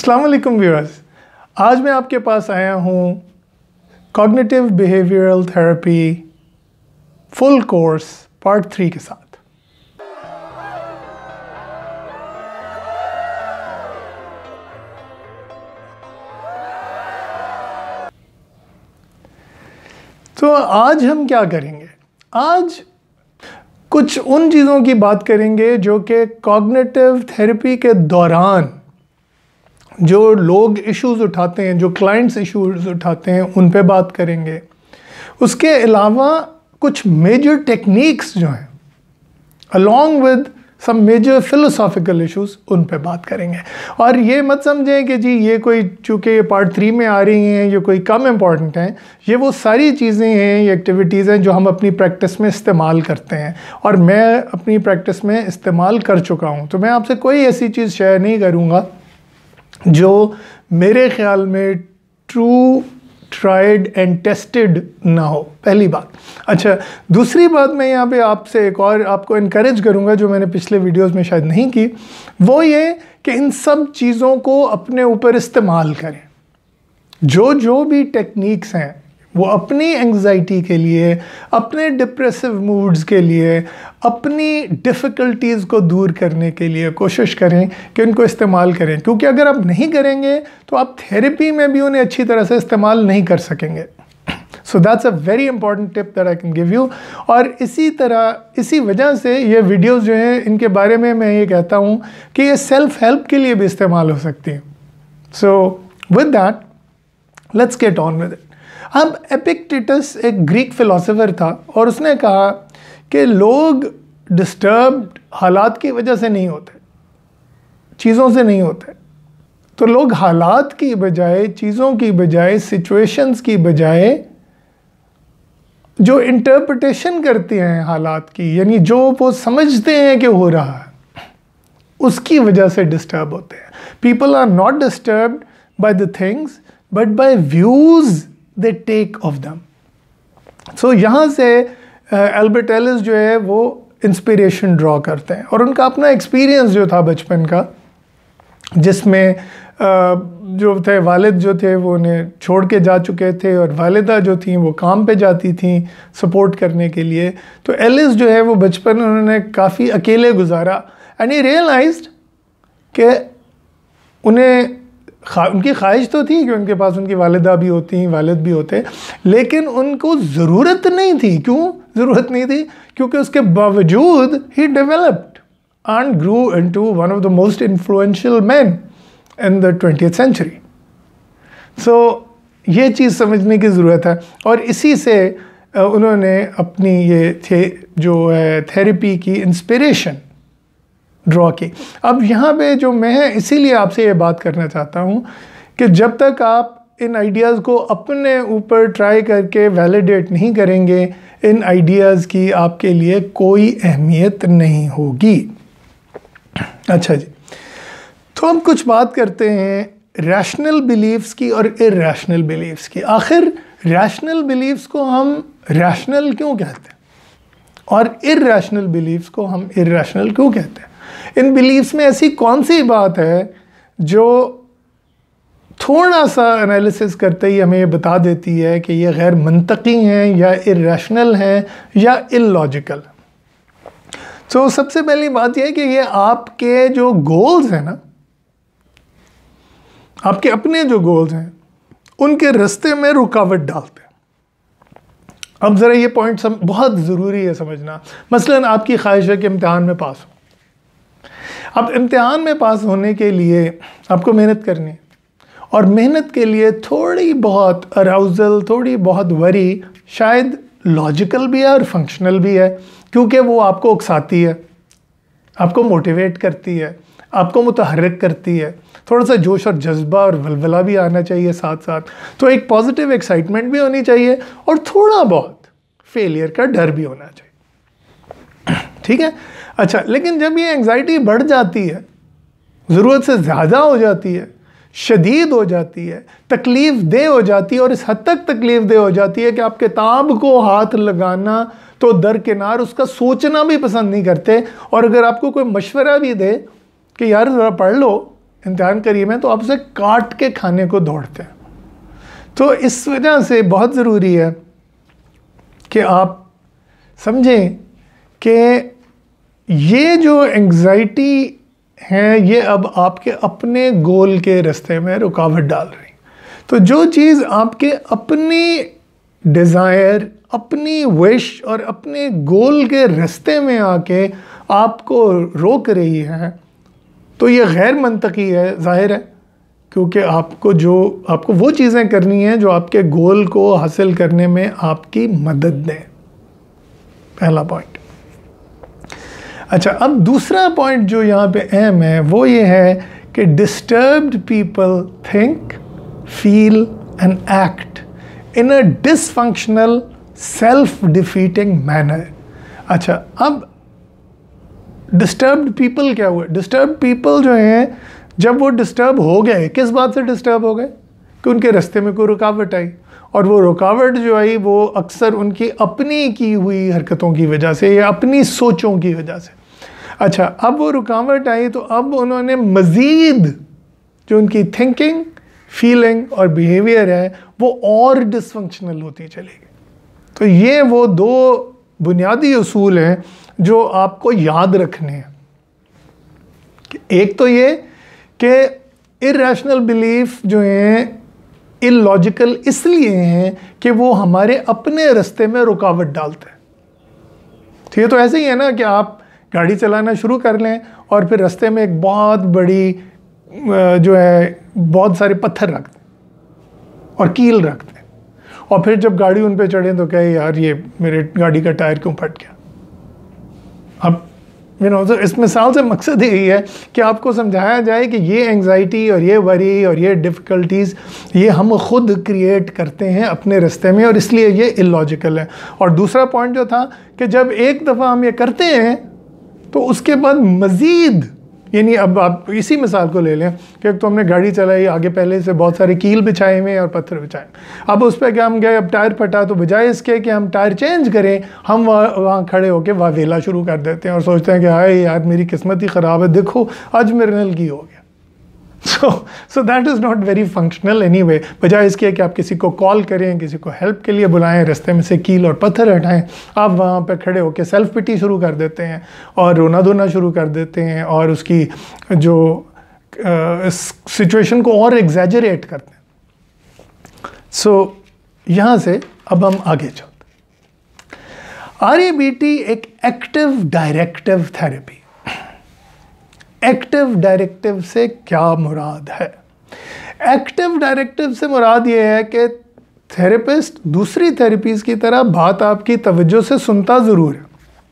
अस्सलाम वालेकुम व्यूअर्स, आज मैं आपके पास आया हूँ cognitive behavioural therapy full course part 3 के साथ। तो आज हम क्या करेंगे? आज कुछ उन चीज़ों की बात करेंगे जो कि कॉग्निटिव थेरेपी के दौरान जो लोग इश्यूज़ उठाते हैं, जो क्लाइंट्स इश्यूज़ उठाते हैं, उन पे बात करेंगे। उसके अलावा कुछ मेजर टेक्निक्स जो हैं along with some major philosophical issues, उन पे बात करेंगे। और ये मत समझें कि जी ये कोई, चूँकि ये पार्ट 3 में आ रही हैं, ये कोई कम इम्पॉर्टेंट हैं। ये वो सारी चीज़ें हैं, ये एक्टिविटीज़ हैं जो हम अपनी प्रैक्टिस में इस्तेमाल करते हैं और मैं अपनी प्रैक्टिस में इस्तेमाल कर चुका हूँ। तो मैं आपसे कोई ऐसी चीज़ शेयर नहीं करूँगा जो मेरे ख्याल में ट्रू, ट्राइड एंड टेस्टेड ना हो, पहली बात। अच्छा, दूसरी बात मैं यहाँ पे आपसे एक और आपको इनकरेज करूँगा जो मैंने पिछले वीडियोस में शायद नहीं की, वो ये कि इन सब चीज़ों को अपने ऊपर इस्तेमाल करें। जो भी टेक्निक्स हैं वो अपनी एंग्जाइटी के लिए, अपने डिप्रेसिव मूड्स के लिए, अपनी डिफ़िकल्टीज़ को दूर करने के लिए कोशिश करें कि उनको इस्तेमाल करें, क्योंकि अगर आप नहीं करेंगे तो आप थेरेपी में भी उन्हें अच्छी तरह से इस्तेमाल नहीं कर सकेंगे। So that's a very important tip that I can give you. और इसी वजह से ये वीडियोज़ जो हैं इनके बारे में मैं ये कहता हूँ कि ये सेल्फ हेल्प के लिए भी इस्तेमाल हो सकती हैं। So with that let's get on with it. अब एपिक्टेटस एक ग्रीक फिलोसोफर था और उसने कहा कि लोग डिस्टर्ब्ड हालात की वजह से नहीं होते, चीज़ों से नहीं होते। तो लोग हालात की बजाय, चीज़ों की बजाय, सिचुएशंस की बजाय जो इंटरप्रिटेशन करते हैं हालात की, यानी जो वो समझते हैं कि हो रहा है, उसकी वजह से डिस्टर्ब होते हैं। People are not disturbed by the things but by views they take of them। So यहाँ से एल्बर्ट एलिस जो है वो इंस्पिरेशन ड्रॉ करते हैं और उनका अपना एक्सपीरियंस जो था बचपन का, जिसमें जो थे वालिद जो थे वो उन्हें छोड़ के जा चुके थे और वालिदा जो थी वो काम पे जाती थी सपोर्ट करने के लिए। तो एलिस जो है वो बचपन उन्होंने काफ़ी अकेले गुजारा एंड ही रियलाइज्ड कि उनकी ख्वाहिश तो थी कि उनके पास उनकी वालिदा भी होती, वालिद भी होते, लेकिन उनको ज़रूरत नहीं थी। क्यों ज़रूरत नहीं थी? क्योंकि उसके बावजूद ही developed and grew into one of the most influential man in the 20th century. सो ये चीज़ समझने की ज़रूरत है और इसी से उन्होंने अपनी ये जो है थेरेपी की इंस्पिरेशन ड्रॉ की। अब यहाँ पे जो मैं इसीलिए आपसे ये बात करना चाहता हूँ कि जब तक आप इन आइडियाज़ को अपने ऊपर ट्राई करके वैलिडेट नहीं करेंगे, इन आइडियाज़ की आपके लिए कोई अहमियत नहीं होगी। अच्छा जी, तो हम कुछ बात करते हैं रैशनल बिलीफ्स की और इरैशनल बिलीफ्स की। आखिर रैशनल बिलीफ्स को हम रैशनल क्यों कहते हैं और इरैशनल बिलीफ्स को हम इरैशनल क्यों कहते हैं? इन बिलीव्स में ऐसी कौन सी बात है जो थोड़ा सा एनालिसिस करते ही हमें ये बता देती है कि ये गैर मंतकी हैं या इरैशनल हैं या इलॉजिकल? तो सबसे पहली बात यह है कि ये आपके जो गोल्स हैं ना, आपके अपने जो गोल्स हैं, उनके रास्ते में रुकावट डालते हैं। अब ज़रा ये पॉइंट बहुत ज़रूरी है समझना। मसलन आपकी ख्वाहिश है कि इम्तिहान में पास हो। अब इम्तिहान में पास होने के लिए आपको मेहनत करनी है और मेहनत के लिए थोड़ी बहुत अराउजल, थोड़ी बहुत वरी शायद लॉजिकल भी है और फंक्शनल भी है, क्योंकि वो आपको उकसाती है, आपको मोटिवेट करती है, आपको मुतहर्रिक करती है। थोड़ा सा जोश और जज्बा और वलवला भी आना चाहिए साथ साथ। तो एक पॉजिटिव एक्साइटमेंट भी होनी चाहिए और थोड़ा बहुत फेलियर का डर भी होना चाहिए। ठीक है? अच्छा, लेकिन जब ये एंग्जाइटी बढ़ जाती है, ज़रूरत से ज़्यादा हो जाती है, शदीद हो जाती है, तकलीफ़ दे हो जाती है और इस हद तक तकलीफ़ दे हो जाती है कि आप किताब को हाथ लगाना तो दरकिनार उसका सोचना भी पसंद नहीं करते। और अगर आपको कोई मशवरा भी दे कि यार ज़रा पढ़ लो, इम्तिहान करीब है तो आप उसे काट के खाने को दौड़ते हैं। तो इस वजह से बहुत ज़रूरी है कि आप समझें कि ये जो एंग्जाइटी है ये अब आपके अपने गोल के रास्ते में रुकावट डाल रही। तो जो चीज़ आपके अपनी डिज़ायर, अपनी विश और अपने गोल के रास्ते में आके आपको रोक रही है, तो ये गैर मंतकी है, ज़ाहिर है, क्योंकि आपको वो चीज़ें करनी हैं जो आपके गोल को हासिल करने में आपकी मदद दें। पहला पॉइंट। अच्छा, अब दूसरा पॉइंट जो यहाँ पे अहम है वो ये है कि disturbed people think, feel and act in a dysfunctional self defeating manner. अच्छा, अब डिस्टर्ब्ड पीपल क्या हुए? डिस्टर्ब्ड पीपल जो हैं, जब वो डिस्टर्ब हो गए, किस बात से डिस्टर्ब हो गए? कि उनके रास्ते में कोई रुकावट आई, और वो रुकावट जो आई वो अक्सर उनकी अपनी की हुई हरकतों की वजह से या अपनी सोचों की वजह से। अच्छा, अब वो रुकावट आई तो अब उन्होंने मज़ीद जो उनकी थिंकिंग, फीलिंग और बिहेवियर है वो और डिसफंक्शनल होती चलेगी। तो ये वो दो बुनियादी उसूल हैं जो आपको याद रखने हैं। एक तो ये कि इरैशनल बिलीफ जो हैं इलॉजिकल इसलिए हैं कि वो हमारे अपने रास्ते में रुकावट डालते हैं। तो ये तो ऐसे ही है ना कि आप गाड़ी चलाना शुरू कर लें और फिर रास्ते में एक बहुत बड़ी जो है बहुत सारे पत्थर रख दें और कील रख दें, और फिर जब गाड़ी उन पे चढ़े तो कहे यार ये मेरे गाड़ी का टायर क्यों फट गया। अब तो इस मिसाल से मकसद यही है कि आपको समझाया जाए कि ये एंग्जाइटी और ये वरी और ये डिफ़िकल्टीज़ ये हम खुद क्रिएट करते हैं अपने रास्ते में, और इसलिए ये इलॉजिकल है। और दूसरा पॉइंट जो था कि जब एक दफ़ा हम ये करते हैं तो उसके बाद मज़ीद, यानी अब आप इसी मिसाल को ले लें कि तो हमने गाड़ी चलाई, आगे पहले से बहुत सारे कील बिछाए हुए और पत्थर बिछाए, अब उस पर क्या हम गए, अब टायर फटा, तो बजाय इसके कि हम टायर चेंज करें, हम वहाँ खड़े होकर वावेला शुरू कर देते हैं और सोचते हैं कि हाय यार मेरी किस्मत ही ख़राब है, देखो आज मेरे नल की हो गया। So that is not very functional anyway. बजाय इसके कि आप किसी को कॉल करें, किसी को हेल्प के लिए बुलाएं, रास्ते में से कील और पत्थर हटाएं, आप वहाँ पे खड़े होकर सेल्फ पिटी शुरू कर देते हैं और रोना धोना शुरू कर देते हैं और उसकी जो सिचुएशन को और एग्जैजरेट करते हैं। सो यहाँ से अब हम आगे चलते। REBT एक active directive therapy. Active directive से क्या मुराद है? एक्टिव डायरेक्टिव से मुराद ये है कि थेरेपिस्ट दूसरी थेरेपीज़ की तरह बात आपकी तवज्जो से सुनता ज़रूर है,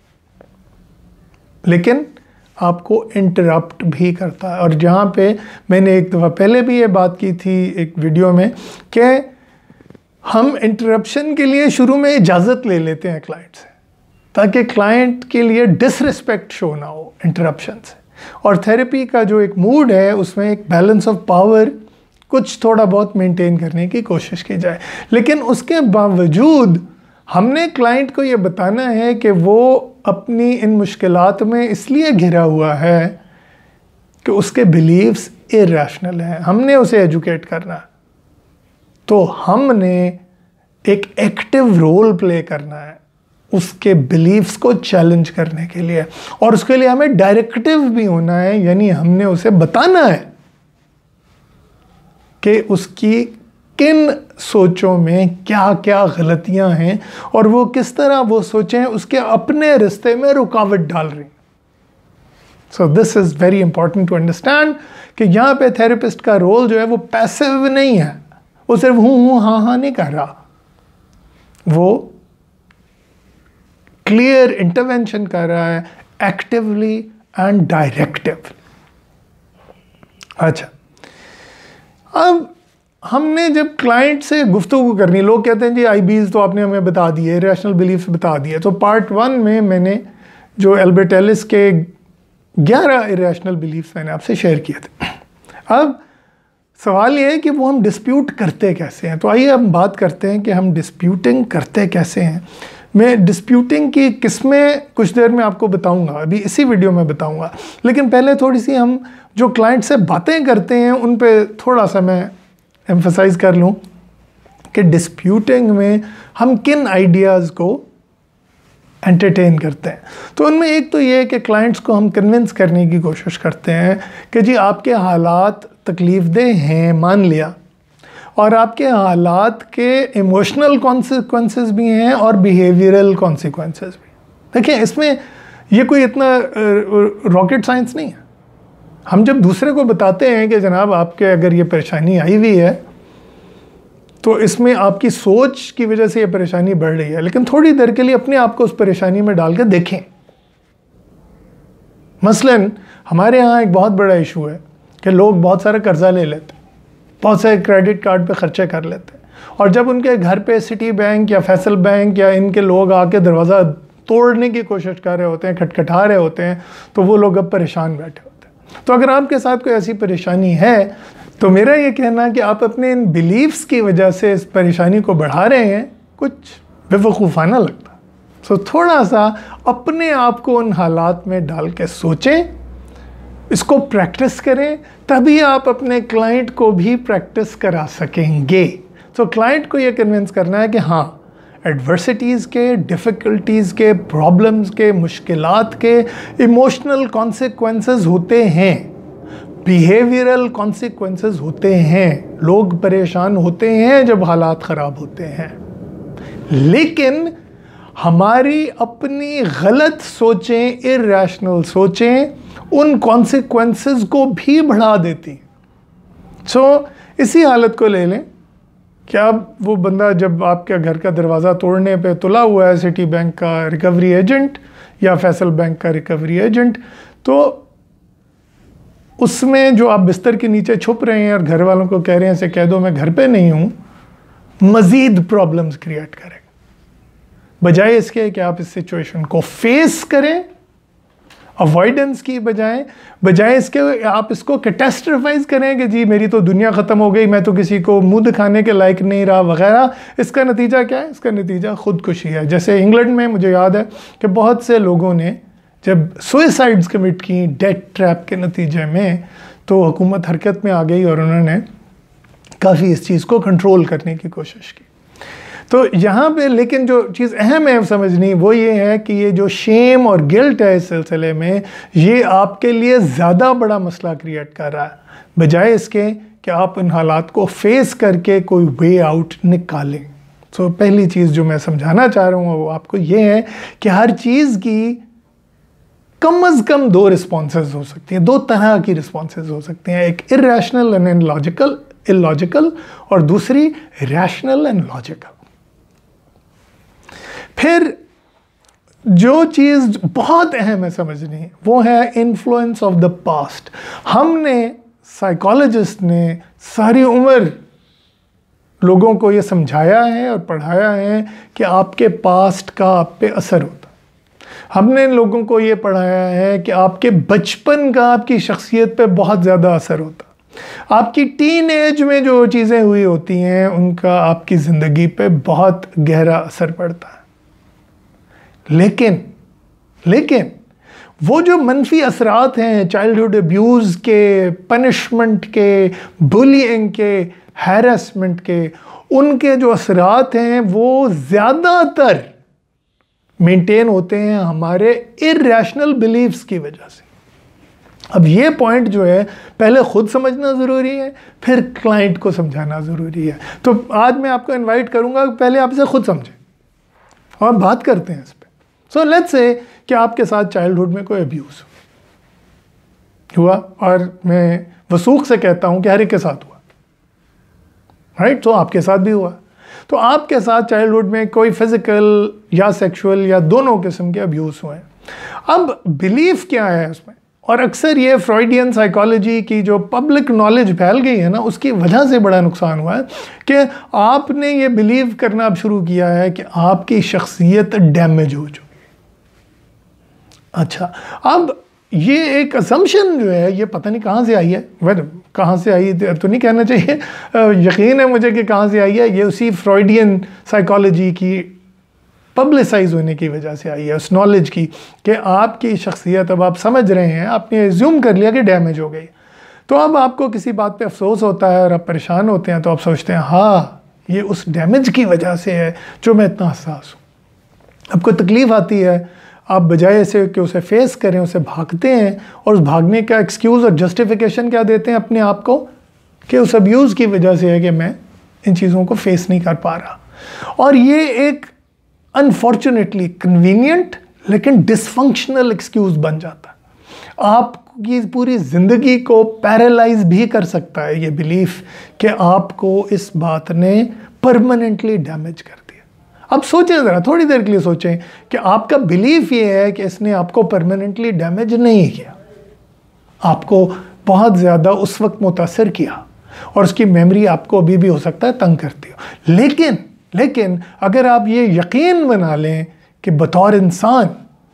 लेकिन आपको इंटरप्ट भी करता है। और जहाँ पे मैंने एक दफ़ा पहले भी ये बात की थी एक वीडियो में कि हम इंटरप्शन के लिए शुरू में इजाज़त ले लेते हैं क्लाइंट से, ताकि क्लाइंट के लिए डिसरिस्पेक्ट शो ना हो इंटरप्शन से। और थेरेपी का जो एक मूड है उसमें एक बैलेंस ऑफ पावर कुछ थोड़ा बहुत मेंटेन करने की कोशिश की जाए, लेकिन उसके बावजूद हमने क्लाइंट को ये बताना है कि वो अपनी इन मुश्किलात में इसलिए घिरा हुआ है कि उसके बिलीव्स इरैशनल हैं। हमने उसे एजुकेट करना है, तो हमने एक एक्टिव रोल प्ले करना है उसके बिलीव्स को चैलेंज करने के लिए, और उसके लिए हमें डायरेक्टिव भी होना है, यानी हमने उसे बताना है कि उसकी किन सोचों में क्या क्या गलतियां हैं और वो किस तरह वो सोचें उसके अपने रास्ते में रुकावट डाल रही। So this is very important to understand कि यहाँ पे थेरेपिस्ट का रोल जो है वो पैसिव नहीं है, वो सिर्फ हूँ हाँ नहीं कर रहा, वो क्लियर इंटरवेंशन कर रहा है, एक्टिवली एंड डायरेक्टिव। अच्छा, अब हमने जब क्लाइंट से गुफ्तगू करनी, लोग कहते हैं जी IBs तो आपने हमें बता दिए, रैशनल बिलीफ्स बता दिए। तो पार्ट 1 में मैंने जो एल्बर्ट एलिस के 11 इरेशनल बिलीफ्स मैंने आपसे शेयर किए थे। अब सवाल ये है कि वो हम डिस्प्यूट करते कैसे हैं। तो आइए हम बात करते हैं कि हम डिस्प्यूटिंग करते कैसे हैं। मैं डिस्प्यूटिंग की किस्में कुछ देर में आपको बताऊंगा, अभी इसी वीडियो में बताऊंगा, लेकिन पहले थोड़ी सी हम जो क्लाइंट से बातें करते हैं उन पे थोड़ा सा मैं एम्फसाइज कर लूँ कि डिस्प्यूटिंग में हम किन आइडियाज़ को एंटरटेन करते हैं। तो उनमें एक तो ये है कि क्लाइंट्स को हम कन्विंस करने की कोशिश करते हैं कि जी आपके हालात तकलीफ़देह हैं, मान लिया, और आपके हालात के इमोशनल कॉन्सिक्वेंसेस भी हैं और बिहेवियरल कॉन्सिक्वेंसेस भी। देखिए इसमें ये कोई इतना रॉकेट साइंस नहीं है। हम जब दूसरे को बताते हैं कि जनाब आपके अगर ये परेशानी आई हुई है तो इसमें आपकी सोच की वजह से ये परेशानी बढ़ रही है, लेकिन थोड़ी देर के लिए अपने आप को उस परेशानी में डाल के देखें। मसलन हमारे यहाँ एक बहुत बड़ा इशू है कि लोग बहुत सारा कर्जा ले लेते हैं, बहुत सारे क्रेडिट कार्ड पे खर्चे कर लेते हैं, और जब उनके घर पे सिटी बैंक या फैसल बैंक या इनके लोग आके दरवाज़ा तोड़ने की कोशिश कर रहे होते हैं, खटखटा रहे होते हैं, तो वो लोग अब परेशान बैठे होते हैं। तो अगर आपके साथ कोई ऐसी परेशानी है तो मेरा ये कहना कि आप अपने इन बिलीव्स की वजह से इस परेशानी को बढ़ा रहे हैं, कुछ बेवकूफ़ाना लगता। सो थोड़ा सा अपने आप को उन हालात में डाल के सोचें, इसको प्रैक्टिस करें, तभी आप अपने क्लाइंट को भी प्रैक्टिस करा सकेंगे। तो क्लाइंट को ये कन्विंस करना है कि हाँ, एडवर्सिटीज़ के, डिफ़िकल्टीज़ के, प्रॉब्लम्स के, मुश्किलात के इमोशनल कॉन्सिक्वेंसेस होते हैं, बिहेवियरल कॉन्सिक्वेंसेस होते हैं, लोग परेशान होते हैं जब हालात ख़राब होते हैं, लेकिन हमारी अपनी गलत सोचें, इर्रेशनल सोचें उन कॉन्सिक्वेंसेस को भी बढ़ा देती। सो इसी हालत को ले लें कि अब वो बंदा जब आपके घर का दरवाज़ा तोड़ने पे तुला हुआ है, सिटी बैंक का रिकवरी एजेंट या फैसल बैंक का रिकवरी एजेंट, तो उसमें जो आप बिस्तर के नीचे छुप रहे हैं और घर वालों को कह रहे हैं, ऐसे कह दो मैं घर पे नहीं हूँ, मज़ीद प्रॉब्लम्स क्रिएट करें, बजाय इसके कि आप इस सिचुएशन को फेस करें, अवॉइडेंस की बजाय इसके आप इसको कैटास्ट्रोफाइज करें कि जी मेरी तो दुनिया ख़त्म हो गई, मैं तो किसी को मुंह दिखाने के लायक नहीं रहा वगैरह। इसका नतीजा क्या है? इसका नतीजा खुदकुशी है। जैसे इंग्लैंड में मुझे याद है कि बहुत से लोगों ने जब सुइसाइड्स कमिट की डेथ ट्रैप के नतीजे में, तो हुकूमत हरकत में आ गई और उन्होंने काफ़ी इस चीज़ को कंट्रोल करने की कोशिश की। तो यहाँ पे लेकिन जो चीज़ अहम है समझनी वो ये है कि ये जो शेम और गिल्ट है इस सिलसिले में, ये आपके लिए ज़्यादा बड़ा मसला क्रिएट कर रहा है, बजाय इसके कि आप इन हालात को फेस करके कोई वे आउट निकालें। तो पहली चीज़ जो मैं समझाना चाह रहा हूँ वो आपको ये है कि हर चीज़ की कम अज़ कम दो रिस्पॉन्सेज हो सकती हैं, दो तरह की रिस्पॉन्सेज हो सकती हैं, एक इर्रेशनल एंड इलॉजिकल और दूसरी रैशनल एंड लॉजिकल। फिर जो चीज़ बहुत अहम है समझनी वो है इन्फ्लुएंस ऑफ द पास्ट। हमने साइकोलॉजिस्ट ने सारी उम्र लोगों को ये समझाया है और पढ़ाया है कि आपके पास्ट का आप पे असर होता है। हमने लोगों को ये पढ़ाया है कि आपके बचपन का आपकी शख्सियत पे बहुत ज़्यादा असर होता है। आपकी टीन एज में जो चीज़ें हुई होती हैं उनका आपकी ज़िंदगी पे बहुत गहरा असर पड़ता है। लेकिन वो जो मनफी असरात हैं चाइल्डहुड अब्यूज़ के, पनिशमेंट के, बुलिंग के, हैरेसमेंट के, उनके जो असरात हैं वो ज़्यादातर मेंटेन होते हैं हमारे इर्रेशनल बिलीव्स की वजह से। अब ये पॉइंट जो है पहले खुद समझना ज़रूरी है, फिर क्लाइंट को समझाना ज़रूरी है। तो आज मैं आपको इनवाइट करूँगा पहले आप इसे खुद समझें और बात करते हैं इस पर। सो लेट्स से कि आपके साथ चाइल्डहुड में कोई अब्यूज़ हुआ, और मैं वसूख से कहता हूँ कि हर एक के साथ हुआ, राइट? तो आपके साथ भी हुआ। तो आपके साथ चाइल्डहुड में कोई फिज़िकल या सेक्सुअल या दोनों किस्म के अब्यूज़ हुए हैं। अब बिलीफ क्या है उसमें, और अक्सर ये फ्रॉइडियन साइकोलॉजी की जो पब्लिक नॉलेज फैल गई है ना, उसकी वजह से बड़ा नुकसान हुआ है कि आपने ये बिलीव करना अब शुरू किया है कि आपकी शख्सियत डैमेज हो चुकी है। अच्छा, अब ये एक असम्पशन जो है ये पता नहीं कहाँ से आई है, कहाँ से आई तो नहीं कहना चाहिए, यकीन है मुझे कि कहाँ से आई है। ये उसी फ्रॉइडियन साइकोलॉजी की पब्लिसाइज होने की वजह से आई है, उस नॉलेज की कि आपकी शख्सियत अब आप समझ रहे हैं, आपने एज्यूम कर लिया कि डैमेज हो गई। तो अब आपको किसी बात पे अफसोस होता है और आप परेशान होते हैं, तो आप सोचते हैं हाँ ये उस डैमेज की वजह से है जो मैं इतना हसास हूँ। आपको तकलीफ़ आती है, आप बजाय ऐसे कि उसे फेस करें उसे भागते हैं, और उस भागने का एक्सक्यूज़ और जस्टिफिकेशन क्या देते हैं अपने आप को कि उस अब्यूज़ की वजह से है कि मैं इन चीज़ों को फेस नहीं कर पा रहा। और ये एक अनफॉर्चुनेटली कन्वीनियंट लेकिन डिसफंक्शनल एक्सक्यूज़ बन जाता है। आपकी पूरी ज़िंदगी को पैरालाइज भी कर सकता है ये बिलीफ कि आपको इस बात ने परमानेंटली डैमेज कर दिया। अब सोचें ज़रा, थोड़ी देर के लिए सोचें कि आपका बिलीफ ये है कि इसने आपको परमानेंटली डैमेज नहीं किया, आपको बहुत ज़्यादा उस वक्त मुतासर किया और उसकी मेमोरी आपको अभी भी हो सकता है तंग करती हो। लेकिन अगर आप ये यकीन बना लें कि बतौर इंसान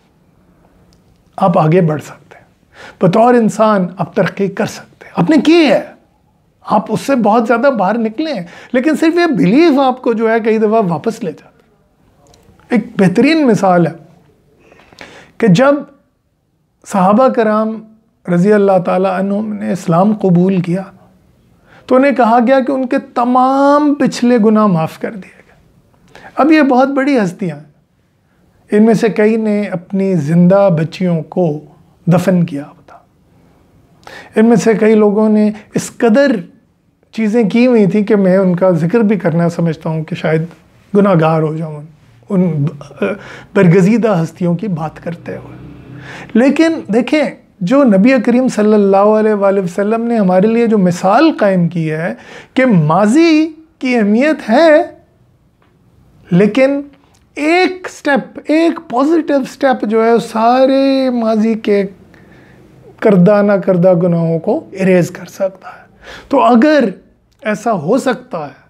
आप आगे बढ़ सकते हैं, बतौर इंसान आप तरक्की कर सकते हैं, आपने की है, आप उससे बहुत ज़्यादा बाहर निकले हैं, लेकिन सिर्फ ये बिलीफ आपको जो है कई दफ़ा वापस ले जाता है। एक बेहतरीन मिसाल है कि जब सहाबा कराम रज़ी अल्लाह ताला अन्हुम ने इस्लाम कबूल किया तो उन्हें कहा गया कि उनके तमाम पिछले गुनाह माफ़ कर दिए गए। अब ये बहुत बड़ी हस्तियाँ हैं, इनमें से कई ने अपनी ज़िंदा बच्चियों को दफन किया होता, इनमें से कई लोगों ने इस कदर चीज़ें की हुई थी कि मैं उनका जिक्र भी करना समझता हूँ कि शायद गुनाहगार हो जाऊँ उन बरगज़ीदा हस्तियों की बात करते हुए। लेकिन देखें, जो नबी करीम सल्लल्लाहु अलैहि वसल्लम ने हमारे लिए जो मिसाल कायम की है कि माजी की अहमियत है, लेकिन एक स्टेप, एक पॉजिटिव स्टेप जो है सारे माजी के करदा ना करदा गुनाहों को इरेज कर सकता है। तो अगर ऐसा हो सकता है,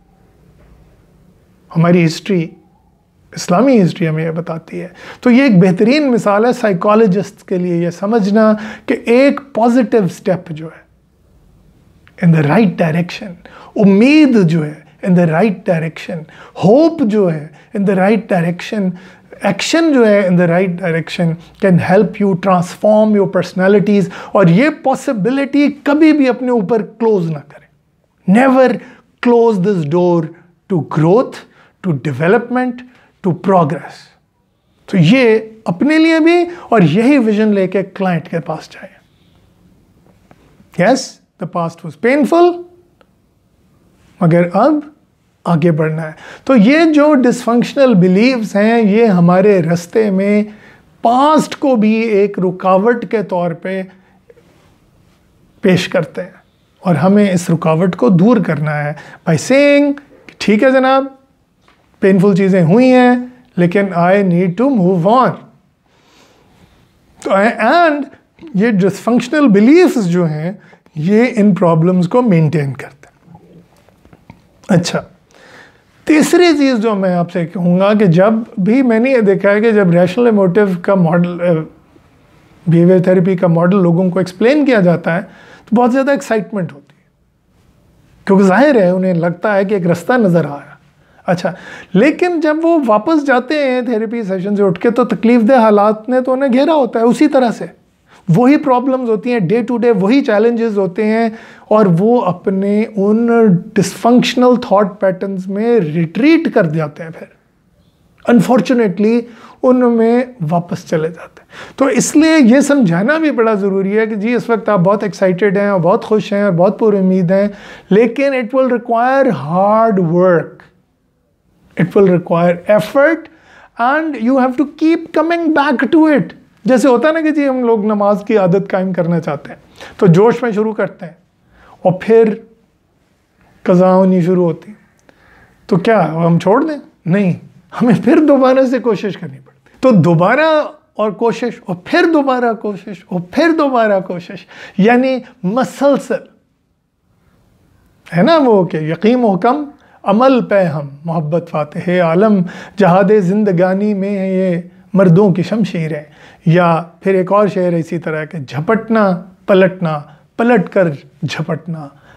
हमारी हिस्ट्री, इस्लामी हिस्ट्री हमें ये बताती है, तो ये एक बेहतरीन मिसाल है साइकोलॉजिस्ट के लिए ये समझना कि एक पॉजिटिव स्टेप जो है इन द राइट डायरेक्शन, उम्मीद जो है in the right direction, hope जो है in the right direction, action जो है in the right direction can help you transform your personalities. और ये पॉसिबिलिटी कभी भी अपने ऊपर क्लोज ना करें। Never close this door to growth, to development, to progress. तो ये अपने लिए भी और यही विजन लेके क्लाइंट के पास जाए। Yes, the past was painful, मगर अब आगे बढ़ना है। तो ये जो डिसफंक्शनल बिलीव्स हैं, ये हमारे रास्ते में पास्ट को भी एक रुकावट के तौर पे पेश करते हैं, और हमें इस रुकावट को दूर करना है बाय सेइंग ठीक है जनाब, पेनफुल चीज़ें हुई हैं, लेकिन I need to move on. तो एंड ये डिसफंक्शनल बिलीफ्स जो हैं ये इन प्रॉब्लम्स को मेंटेन करते हैं। अच्छा, तीसरी चीज़ जो मैं आपसे कहूँगा कि जब भी मैंने ये देखा है कि जब रैशनल इमोटिव का मॉडल, बिहेवियर थेरेपी का मॉडल लोगों को एक्सप्लेन किया जाता है तो बहुत ज़्यादा एक्साइटमेंट होती है, क्योंकि जाहिर है उन्हें लगता है कि एक रास्ता नज़र आ रहा है। अच्छा, लेकिन जब वो वापस जाते हैं थेरेपी सेशन से उठ के, तो तकलीफदेह हालात ने तो उन्हें घेरा होता है, उसी तरह से वही प्रॉब्लम्स होती हैं, डे टू डे वही चैलेंजेस होते हैं, और वो अपने उन डिसफंक्शनल थॉट पैटर्न्स में रिट्रीट कर जाते हैं, फिर अनफॉर्चुनेटली उनमें वापस चले जाते हैं। तो इसलिए ये समझाना भी बड़ा ज़रूरी है कि जी इस वक्त आप बहुत एक्साइटेड हैं और बहुत खुश हैं और बहुत पुरुम्मीद हैं, लेकिन it will require hard work, it will require effort and you have to keep coming back to it। जैसे होता है ना कि जी हम लोग नमाज की आदत कायम करना चाहते हैं तो जोश में शुरू करते हैं और फिर कज़ा होनी शुरू होती, तो क्या हम छोड़ दें? नहीं, हमें फिर दोबारा से कोशिश करनी पड़ती। तो दोबारा और कोशिश और फिर दोबारा कोशिश और फिर दोबारा कोशिश, यानी मसलसल है ना वो कि यकीन हुक्म अमल पे हम, मोहब्बत फातिह आलम, जहादे ज़िंदगानी में है ये मर्दों की शमशीरें। या फिर एक और शेर इसी तरह के, झपटना पलटना, पलट कर झपटना,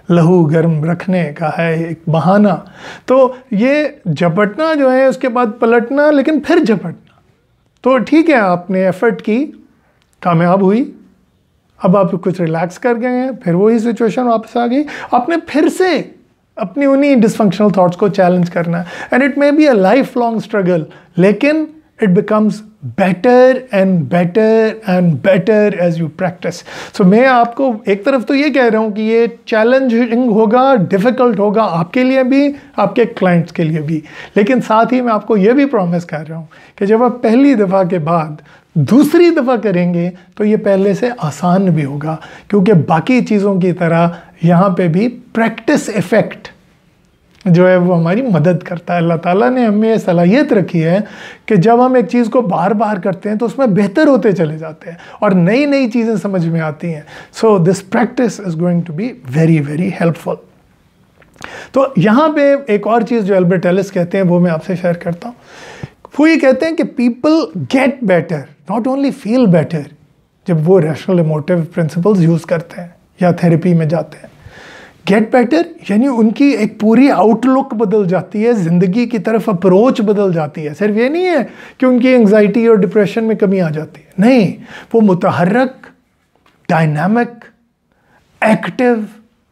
लहू गर्म रखने का है एक बहाना। तो ये झपटना जो है, उसके बाद पलटना, लेकिन फिर झपटना। तो ठीक है, आपने एफर्ट की, कामयाब हुई, अब आप कुछ रिलैक्स कर गए हैं, फिर वही सिचुएशन वापस आ गई, आपने फिर से अपनी उन्हीं डिसफंक्शनल थॉट्स को चैलेंज करना है। And it may be a life long struggle, लेकिन it becomes better and better and better as you practise. So मैं आपको एक तरफ तो ये कह रहा हूँ कि ये चैलेंजिंग होगा, डिफ़िकल्ट होगा आपके लिए भी, आपके क्लाइंट्स के लिए भी, लेकिन साथ ही मैं आपको ये भी प्रॉमिस कर रहा हूँ कि जब आप पहली दफ़ा के बाद दूसरी दफ़ा करेंगे तो ये पहले से आसान भी होगा, क्योंकि बाकी चीज़ों की तरह यहाँ पे भी प्रैक्टिस इफ़ेक्ट जो है वो हमारी मदद करता है। अल्लाह ताला ने हमें ये सलाहियत रखी है कि जब हम एक चीज़ को बार बार करते हैं तो उसमें बेहतर होते चले जाते हैं और नई नई चीज़ें समझ में आती हैं। So this practice is going to be very very helpful. तो यहाँ पे एक और चीज़ जो अल्बर्ट एलिस कहते हैं वो मैं आपसे शेयर करता हूँ। वो ये कहते हैं कि people get better, not only feel better, जब वो रैशनल इमोटिव प्रिंसिपल्स यूज़ करते हैं या थेरेपी में जाते हैं। गेट बेटर यानी उनकी एक पूरी आउटलुक बदल जाती है, ज़िंदगी की तरफ अप्रोच बदल जाती है। सिर्फ ये नहीं है कि उनकी एंग्जाइटी और डिप्रेशन में कमी आ जाती है, नहीं, वो मुतहर्रक, dynamic, active,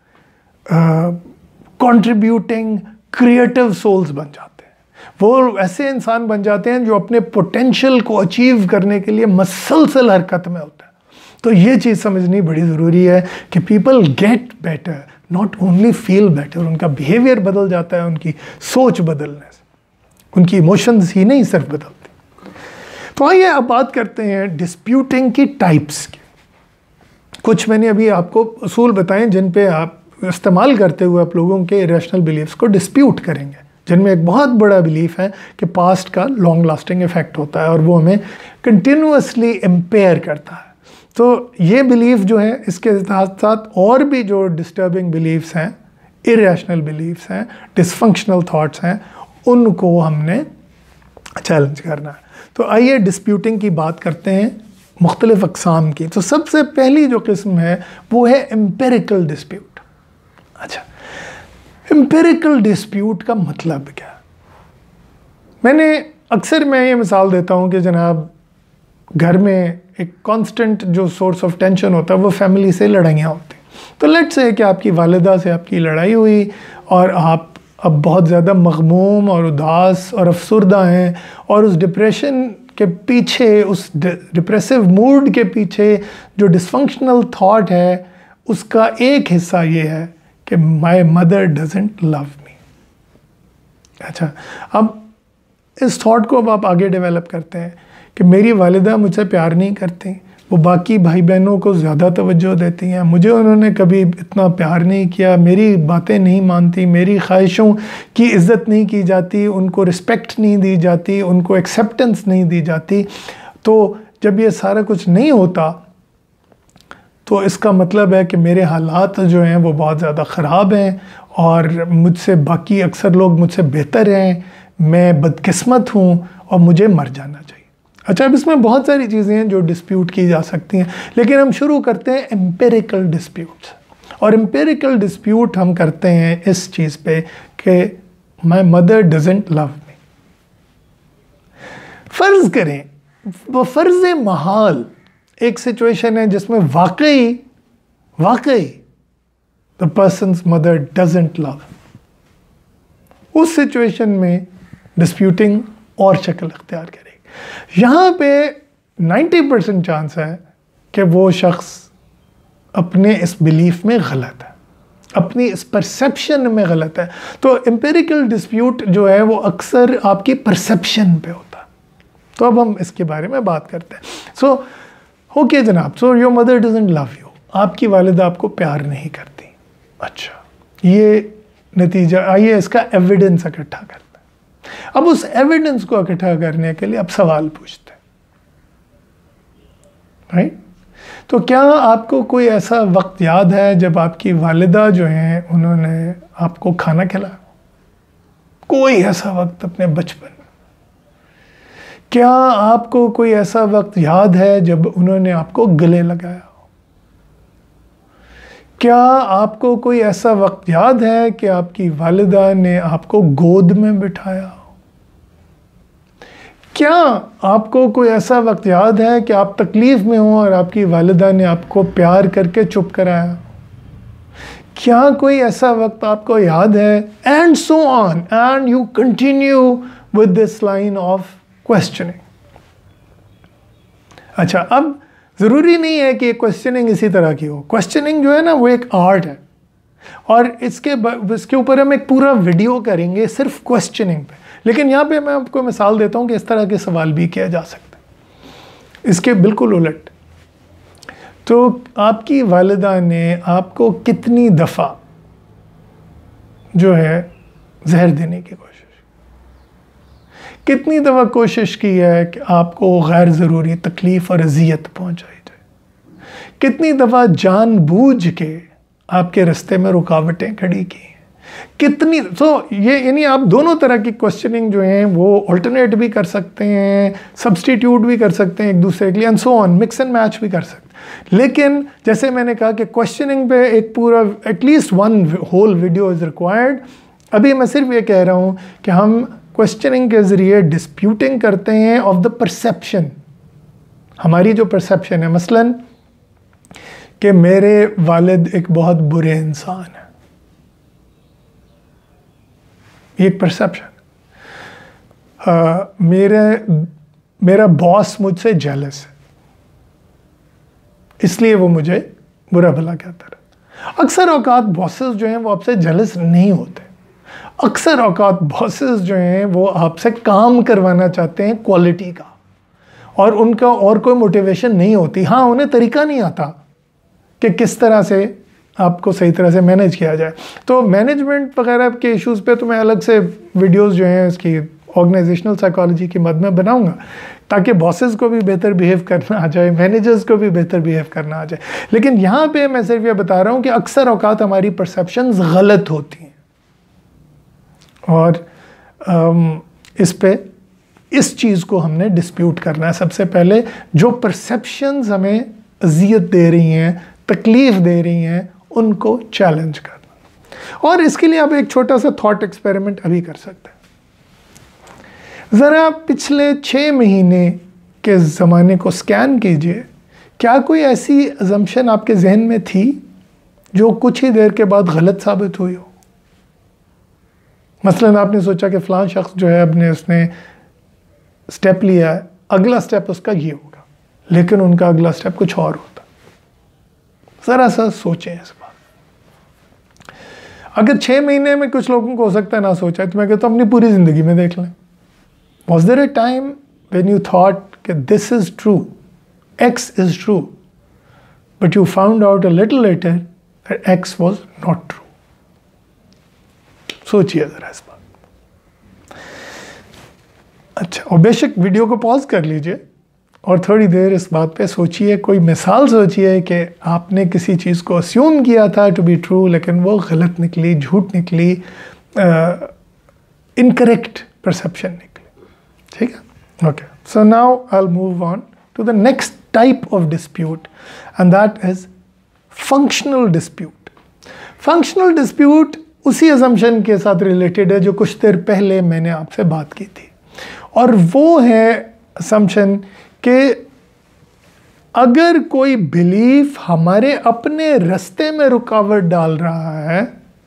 contributing, creative souls बन जाते हैं। वो ऐसे इंसान बन जाते हैं जो अपने पोटेंशियल को अचीव करने के लिए मसलसल हरकत में होता है। तो ये चीज़ समझनी बड़ी ज़रूरी है कि people get better, not only feel better. उनका बिहेवियर बदल जाता है उनकी सोच बदलने से, उनकी इमोशंस ही नहीं सिर्फ बदलती। तो आइए अब बात करते हैं डिस्प्यूटिंग की टाइप्स की। कुछ मैंने अभी आपको उसूल बताए जिन पे आप इस्तेमाल करते हुए आप लोगों के इरेशनल बिलीफ्स को डिस्प्यूट करेंगे, जिनमें एक बहुत बड़ा बिलीफ है कि पास्ट का लॉन्ग लास्टिंग इफेक्ट होता है और वो हमें कंटिन्यूसली इम्पेयर करता है। तो ये बिलीफ जो है, इसके साथ साथ और भी जो डिस्टर्बिंग बिलीफ्स हैं, इरेशनल बिलीफ्स हैं, डिसफंक्शनल थॉट्स हैं, उनको हमने चैलेंज करना है। तो आइए डिस्प्यूटिंग की बात करते हैं, मुख्तलिफ अक़साम की। तो सबसे पहली जो किस्म है वो है एम्पिरिकल डिस्प्यूट। अच्छा, एम्पिरिकल डिस्प्यूट का मतलब क्या? मैंने अक्सर मैं ये मिसाल देता हूँ कि जनाब घर में एक कांस्टेंट जो सोर्स ऑफ टेंशन होता है वो फैमिली से लड़ाइयाँ होती हैं। तो लेट्स से कि आपकी वालिदा से आपकी लड़ाई हुई और आप अब बहुत ज़्यादा मग़मूम और उदास और अफसुर्दा हैं, और उस डिप्रेशन के पीछे, उस डिप्रेसिव मूड के पीछे जो डिसफंक्शनल थॉट है उसका एक हिस्सा ये है कि my mother doesn't love me. अच्छा, अब इस थॉट को अब आप आगे डेवलप करते हैं कि मेरी वालिदा मुझसे प्यार नहीं करती, वो बाकी भाई बहनों को ज़्यादा तवज्जो देती हैं, मुझे उन्होंने कभी इतना प्यार नहीं किया, मेरी बातें नहीं मानती, मेरी ख्वाहिशों की इज़्ज़त नहीं की जाती, उनको रिस्पेक्ट नहीं दी जाती, उनको एक्सेप्टेंस नहीं दी जाती। तो जब ये सारा कुछ नहीं होता तो इसका मतलब है कि मेरे हालात जो हैं वो बहुत ज़्यादा ख़राब हैं और मुझसे बाकी अक्सर लोग मुझसे बेहतर हैं, मैं बदकिस्मत हूँ और मुझे मर जाना चाहिए। अच्छा, अब इसमें बहुत सारी चीज़ें हैं जो डिस्प्यूट की जा सकती हैं, लेकिन हम शुरू करते हैं एम्पिरिकल डिस्प्यूट्स। और एम्पिरिकल डिस्प्यूट हम करते हैं इस चीज़ पे कि my mother doesn't love me. फ़र्ज़ करें, वो फ़र्ज़ महाल एक सिचुएशन है जिसमें वाकई the person's mother doesn't love. उस सिचुएशन में डिस्प्यूटिंग और शक्ल अख्तियार करेगी। यहाँ पे 90% चांस है कि वो शख्स अपने इस बिलीफ में गलत है, अपनी इस परसेप्शन में गलत है। तो एम्पिरिकल डिस्प्यूट जो है वो अक्सर आपकी परसेप्शन पे होता है। तो अब हम इसके बारे में बात करते हैं। सो ओके जनाब, so your mother doesn't love you, आपकी वालिदा आपको प्यार नहीं करती। अच्छा, ये नतीजा, आइए इसका एविडेंस इकट्ठा करते हैं। अब उस एविडेंस को इकट्ठा करने के लिए अब सवाल पूछते हैं, राइट? तो क्या आपको कोई ऐसा वक्त याद है जब आपकी वालिदा जो हैं उन्होंने आपको खाना खिलाया? कोई ऐसा वक्त अपने बचपन में? क्या आपको कोई ऐसा वक्त याद है जब उन्होंने आपको गले लगाया हो? क्या आपको कोई ऐसा वक्त याद है कि आपकी वालिदा ने आपको गोद में बिठाया हो? क्या आपको कोई ऐसा वक्त याद है कि आप तकलीफ में हो और आपकी वालिदा ने आपको प्यार करके चुप कराया? क्या कोई ऐसा वक्त आपको याद है? And so on, and you continue with this line of questioning. अच्छा, अब ज़रूरी नहीं है कि क्वेश्चनिंग इसी तरह की हो। क्वेश्चनिंग जो है ना, वो एक आर्ट है, और इसके ऊपर हम एक पूरा वीडियो करेंगे सिर्फ क्वेश्चनिंग पे। लेकिन यहाँ पे मैं आपको मिसाल देता हूँ कि इस तरह के सवाल भी किया जा सकता है। इसके बिल्कुल उलट, तो आपकी वालिदा ने आपको कितनी दफ़ा जो है जहर देने की कोशिश, कितनी दफ़ा कोशिश की है कि आपको गैर ज़रूरी तकलीफ़ और अजियत पहुंचाई जाए? कितनी दफ़ा जानबूझ के आपके रास्ते में रुकावटें खड़ी की हैं? कितनी, तो ये यानी आप दोनों तरह की क्वेश्चनिंग जो हैं वो अल्टरनेट भी कर सकते हैं, सब्सटीट्यूट भी कर सकते हैं एक दूसरे के लिए, and so on, mix and match भी कर सकते हैं। लेकिन जैसे मैंने कहा कि क्वेश्चनिंग पे एक पूरा at least one whole video is required. अभी मैं सिर्फ ये कह रहा हूँ कि हम क्वेश्चनिंग के ज़रिए डिस्प्यूटिंग करते हैं ऑफ द परसेप्शन। हमारी जो परसेप्शन है, मसलन कि मेरे वालिद एक बहुत बुरे इंसान है, ये एक परसेप्शन। मेरा बॉस मुझसे जेलस है, इसलिए वो मुझे बुरा भला कहता रहा। अक्सर औकात बॉसेस जो हैं वो आपसे जेलस नहीं होते। अक्सर औकात बॉसेस जो हैं वो आपसे काम करवाना चाहते हैं क्वालिटी का, और उनका और कोई मोटिवेशन नहीं होती। हाँ, उन्हें तरीका नहीं आता कि किस तरह से आपको सही तरह से मैनेज किया जाए। तो मैनेजमेंट वगैरह के इश्यूज़ पे तो मैं अलग से वीडियोस जो हैं इसकी ऑर्गेनाइजेशनल साइकोलॉजी की मद में बनाऊंगा, ताकि बॉसेस को भी बेहतर बिहेव करना आ जाए, मैनेजर्स को भी बेहतर बिहेव करना आ जाए। लेकिन यहाँ पे मैं सिर्फ ये बता रहा हूँ कि अक्सर औकात हमारी परसेप्शंस गलत होती हैं, और इस चीज़ को हमने डिस्प्यूट करना है। सबसे पहले जो परसेप्शंस हमें अजियत दे रही हैं, तकलीफ़ दे रही हैं, उनको चैलेंज करना। और इसके लिए आप एक छोटा सा थॉट एक्सपेरिमेंट अभी कर सकते हैं। ज़रा पिछले 6 महीने के ज़माने को स्कैन कीजिए। क्या कोई ऐसी अजम्पशन आपके जहन में थी जो कुछ ही देर के बाद गलत साबित हुई हो? मसलन आपने सोचा कि फ़लाँ शख्स जो है उसने स्टेप लिया है, अगला स्टेप उसका ये होगा, लेकिन उनका अगला स्टेप कुछ और होता। ज़रा सा सोचें इस बात। अगर 6 महीने में कुछ लोगों को हो सकता है ना सोचा है, तो मैं कहता हूँ अपनी पूरी ज़िंदगी में देख लें। Was there a time when you thought that this is true, X is true, but you found out a little later that X was not true? सोचिए ज़रा इस बात। अच्छा, और बेशक वीडियो को पॉज कर लीजिए और थोड़ी देर इस बात पे सोचिए। कोई मिसाल सोचिए कि आपने किसी चीज़ को अस्यूम किया था टू बी ट्रू, लेकिन वो गलत निकली, झूठ निकली, इनकरेक्ट परसेप्शन निकली। ठीक है? Okay, so now I will move on to the next type of dispute, and that is functional dispute. Functional dispute उसी असम्पशन के साथ रिलेटेड है जो कुछ देर पहले मैंने आपसे बात की थी, और वो है असम्पशन कि अगर कोई बिलीफ हमारे अपने रास्ते में रुकावट डाल रहा है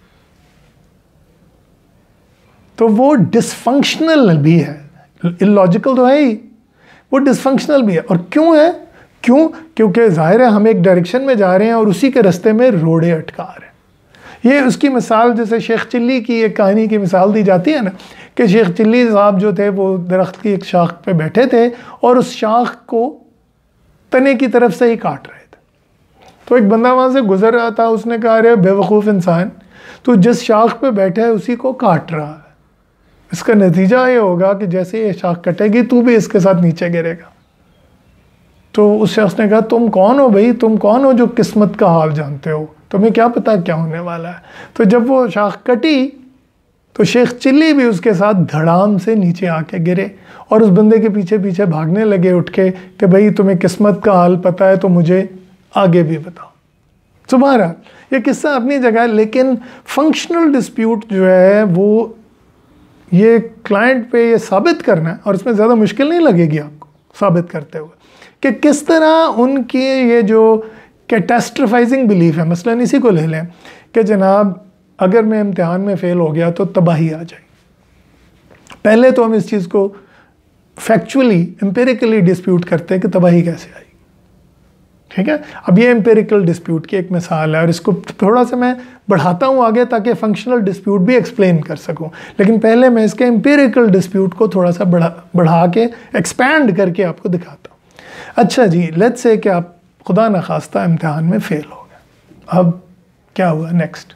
तो वो डिसफंक्शनल भी है। इलॉजिकल तो है ही, वो डिसफंक्शनल भी है। और क्यों है? क्योंकि जाहिर है हम एक डायरेक्शन में जा रहे हैं और उसी के रास्ते में रोड़े अटका रहे हैं। ये उसकी मिसाल जैसे शेख चिल्ली की एक कहानी की मिसाल दी जाती है ना, कि शेख चिल्ली साहब जो थे वो दरख्त की एक शाख पे बैठे थे और उस शाख को तने की तरफ से ही काट रहे थे। तो एक बंदा वहाँ से गुजर रहा था, उसने कहा, अरे बेवकूफ़ इंसान, तो जिस शाख पे बैठा है उसी को काट रहा है। इसका नतीजा ये होगा कि जैसे ये शाख कटेगी तू भी इसके साथ नीचे गिरेगा। तो उस शख्स ने कहा, तुम कौन हो भाई? तुम कौन हो जो किस्मत का हाल जानते हो? तुम्हें क्या पता क्या होने वाला है? तो जब वो शाख कटी तो शेख चिल्ली भी उसके साथ धड़ाम से नीचे आके गिरे और उस बंदे के पीछे पीछे भागने लगे उठ के कि भाई तुम्हें किस्मत का हाल पता है तो मुझे आगे भी बताओ। तो बहरहाल ये किस्सा अपनी जगह है, लेकिन फंक्शनल डिस्प्यूट जो है वो ये क्लाइंट पे ये साबित करना है, और इसमें ज़्यादा मुश्किल नहीं लगेगी आपको साबित करते हुए कि किस तरह उनकी ये जो कैटास्ट्रोफाइजिंग बिलीफ है, मसलन इसी को ले लें कि जनाब अगर मैं इम्तिहान में फ़ेल हो गया तो तबाही आ जाएगी। पहले तो हम इस चीज़ को फैक्चुअली एम्पिरिकली डिस्प्यूट करते हैं कि तबाही कैसे आई, ठीक है। अब ये एम्पिरिकल डिस्प्यूट की एक मिसाल है, और इसको थोड़ा सा मैं बढ़ाता हूँ आगे ताकि फंक्शनल डिस्प्यूट भी एक्सप्लेन कर सकूँ, लेकिन पहले मैं इसके एम्पिरिकल डिस्प्यूट को थोड़ा सा बढ़ा के एक्सपैंड करके आपको दिखाता हूँ। अच्छा जी, लेट्स से कि आप खुदा न खास्ता इम्तिहान में फ़ेल हो गए। अब क्या हुआ नेक्स्ट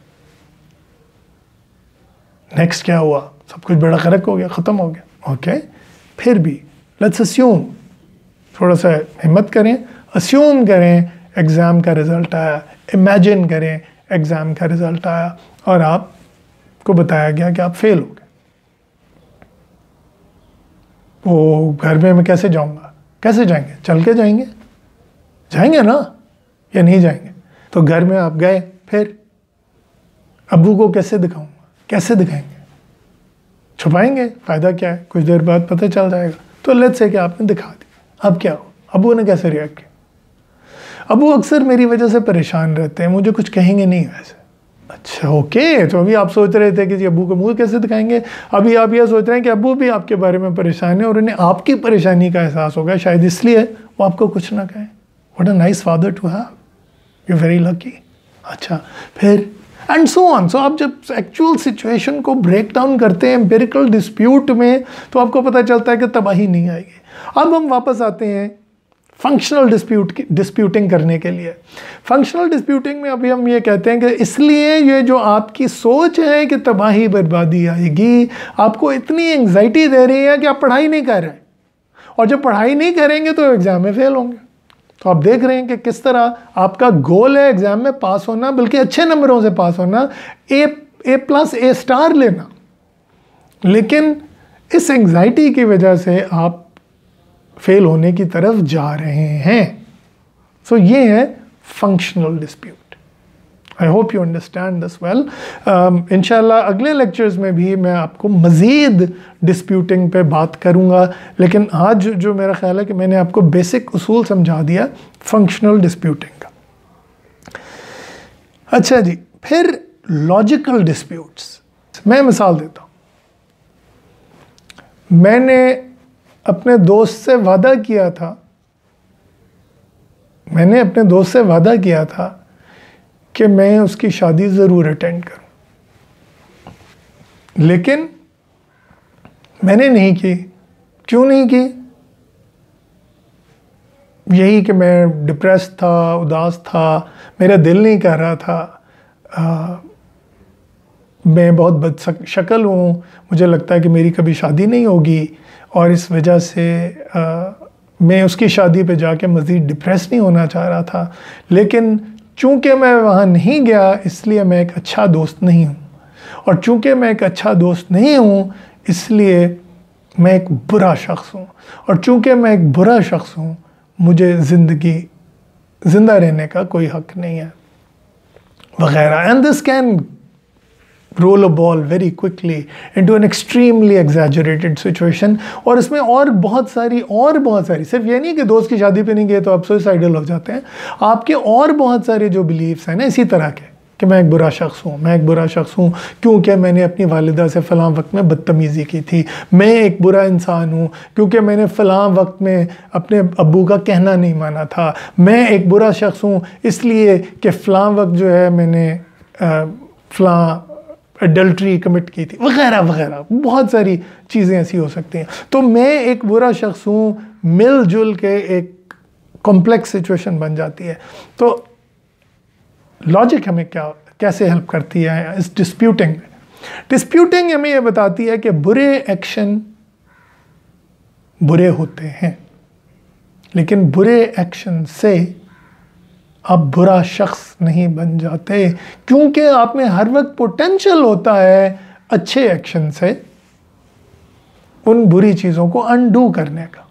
क्या हुआ? सब कुछ बड़ा ख़र्क हो गया, ख़त्म हो गया, ओके। फिर भी लेट्स अस्यूम, थोड़ा सा हिम्मत करें, अस्यूम करें एग्ज़ाम का रिज़ल्ट आया, इमेजिन करें एग्ज़ाम का रिज़ल्ट आया और आपको बताया गया कि आप फेल हो गए। वो घर में मैं कैसे जाऊंगा? कैसे जाएंगे? चल के जाएंगे ना, या नहीं जाएंगे? तो घर में आप गए, फिर अब्बू को कैसे दिखाऊंगा? कैसे दिखाएंगे? छुपाएंगे, फ़ायदा क्या है? कुछ देर बाद पता चल जाएगा। तो लेट्स से कि आपने दिखा दिया, अब क्या हो? अब्बू ने कैसे रिएक्ट किया? अब्बू अक्सर मेरी वजह से परेशान रहते हैं, मुझे कुछ कहेंगे नहीं वैसे। अच्छा ओके, तो अभी आप सोच रहे थे कि जी अब्बू को मुँह कैसे दिखाएंगे, अभी आप यह सोच रहे हैं कि अब्बू भी आपके बारे में परेशान है और उन्हें आपकी परेशानी का एहसास होगा, शायद इसलिए वो आपको कुछ ना कहें। What a nice father to have, you very lucky. अच्छा फिर एंड सो ऑन। सो आप जब एक्चुअल सिचुएशन को ब्रेक डाउन करते हैं एम्पिरिकल डिस्प्यूट में, तो आपको पता चलता है कि तबाही नहीं आएगी। अब हम वापस आते हैं फंक्शनल डिस्प्यूटिंग करने के लिए। फंक्शनल डिस्प्यूटिंग में अभी हम ये कहते हैं कि इसलिए ये जो आपकी सोच है कि तबाही बर्बादी आएगी, आपको इतनी एंग्जाइटी दे रही है कि आप पढ़ाई नहीं कर रहे, और जब पढ़ाई नहीं करेंगे तो एग्ज़ाम में फेल होंगे। तो आप देख रहे हैं कि किस तरह आपका गोल है एग्ज़ाम में पास होना, बल्कि अच्छे नंबरों से पास होना, A+, A* लेना, लेकिन इस एंग्जाइटी की वजह से आप फेल होने की तरफ जा रहे हैं। सो ये है functional dispute. I hope you understand this well. इंशाल्लाह अगले लेक्चर्स में भी मैं आपको मज़ीद डिस्प्यूटिंग पे बात करूँगा, लेकिन आज जो मेरा ख्याल है कि मैंने आपको बेसिक उसूल समझा दिया फंक्शनल डिस्प्यूटिंग का। अच्छा जी, फिर लॉजिकल डिस्प्यूट्स। मैं मिसाल देता हूँ। मैंने अपने दोस्त से वादा किया था कि मैं उसकी शादी ज़रूर अटेंड करूं, लेकिन मैंने नहीं की। क्यों नहीं की? यही कि मैं डिप्रेस था, उदास था, मेरा दिल नहीं कर रहा था, मैं बहुत बदशक्ल हूँ, मुझे लगता है कि मेरी कभी शादी नहीं होगी, और इस वजह से मैं उसकी शादी पे जाके मज़ीद डिप्रेस नहीं होना चाह रहा था। लेकिन चूँकि मैं वहाँ नहीं गया, इसलिए मैं एक अच्छा दोस्त नहीं हूँ, और चूँकि मैं एक अच्छा दोस्त नहीं हूँ, इसलिए मैं एक बुरा शख्स हूँ, और चूँकि मैं एक बुरा शख्स हूँ, मुझे ज़िंदा रहने का कोई हक़ नहीं है, वगैरह। And this can roll a ball very quickly into an extremely exaggerated situation. और इसमें और बहुत सारी सिर्फ ये नहीं कि दोस्त की शादी पे नहीं गए तो आप सुसाइडल हो जाते हैं, आपके और बहुत सारे जो बिलीव्स हैं ना इसी तरह के, कि मैं एक बुरा शख्स हूँ क्योंकि मैंने अपनी वालिदा से फ़लाँ वक्त में बदतमीज़ी की थी, मैं एक बुरा इंसान हूँ क्योंकि मैंने फ़लाँ वक्त में अपने अब्बू का कहना नहीं माना था, मैं एक बुरा शख्स हूँ इसलिए कि फ़लाँ वक्त जो है मैंने फ़लाँ एडल्ट्री कमिट की थी, वगैरह वगैरह। बहुत सारी चीज़ें ऐसी हो सकती हैं। तो मैं एक बुरा शख्स हूँ मिलजुल के एक कॉम्प्लेक्स सिचुएशन बन जाती है। तो लॉजिक हमें कैसे हेल्प करती है इस डिस्प्यूटिंग में? डिस्प्यूटिंग हमें ये बताती है कि बुरे एक्शन बुरे होते हैं, लेकिन बुरे एक्शन से आप बुरा शख्स नहीं बन जाते, क्योंकि आप में हर वक्त पोटेंशियल होता है अच्छे एक्शन से उन बुरी चीज़ों को अनडू करने का,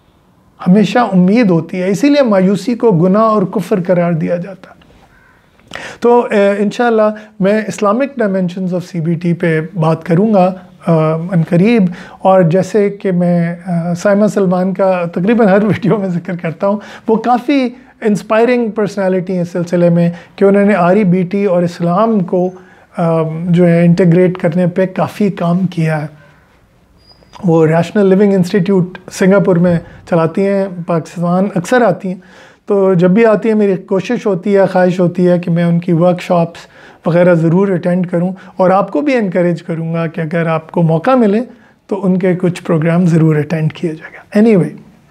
हमेशा उम्मीद होती है। इसीलिए मायूसी को गुनाह और कुफ्र करार दिया जाता है। तो इंशाल्लाह मैं इस्लामिक डायमेंशंस ऑफ CBT पे बात करूँगा अनकरीब। और जैसे कि मैं साइमा सलमान का तकरीबन हर वीडियो में जिक्र करता हूँ, वो काफ़ी इंस्पायरिंग पर्सनालिटी है इस सिलसिले में कि उन्होंने RECBT और इस्लाम को जो है इंटीग्रेट करने पे काफ़ी काम किया है। वो रैशनल लिविंग इंस्टीट्यूट सिंगापुर में चलाती हैं, पाकिस्तान अक्सर आती हैं, तो जब भी आती है मेरी कोशिश होती है, ख्वाहिश होती है कि मैं उनकी वर्कशॉप्स वग़ैरह ज़रूर अटेंड करूं। और आपको भी इनकरेज करूंगा कि अगर आपको मौका मिले तो उनके कुछ प्रोग्राम ज़रूर अटेंड किया जाएगा। एनीवे,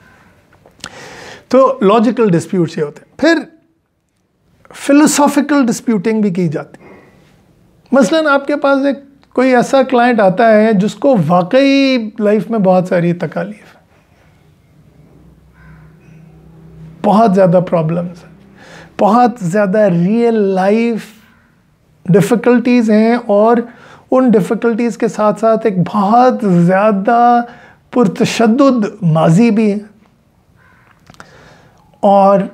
तो लॉजिकल डिस्प्यूट्स ये होते हैं। फिर फिलोसॉफिकल डिस्प्यूटिंग भी की जाती है। मसलन आपके पास एक कोई ऐसा क्लाइंट आता है जिसको वाकई लाइफ में बहुत सारी तकालीफ है, बहुत ज़्यादा प्रॉब्लम्स हैं, बहुत ज़्यादा रियल लाइफ डिफ़िकल्टीज़ हैं, और उन डिफ़िकल्टीज़ के साथ साथ एक बहुत ज़्यादा पुरतशद्दुद माजी भी है। और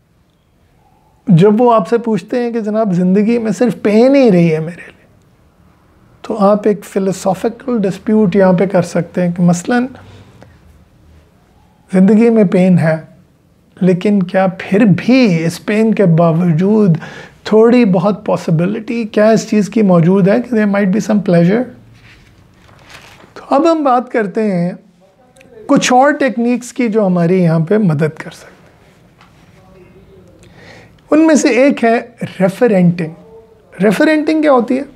जब वो आपसे पूछते हैं कि जनाब ज़िंदगी में सिर्फ पेन ही रही है मेरे लिए, तो आप एक फ़िलोसॉफिकल डिस्प्यूट यहाँ पे कर सकते हैं कि मसलन ज़िंदगी में पेन है, लेकिन क्या फिर भी इस पेन के बावजूद थोड़ी बहुत पॉसिबिलिटी क्या इस चीज़ की मौजूद है कि there might be some pleasure. तो अब हम बात करते हैं कुछ और टेक्निक्स की जो हमारी यहाँ पे मदद कर सकते हैं। उनमें से एक है रेफरेंटिंग। रेफरेंटिंग क्या होती है?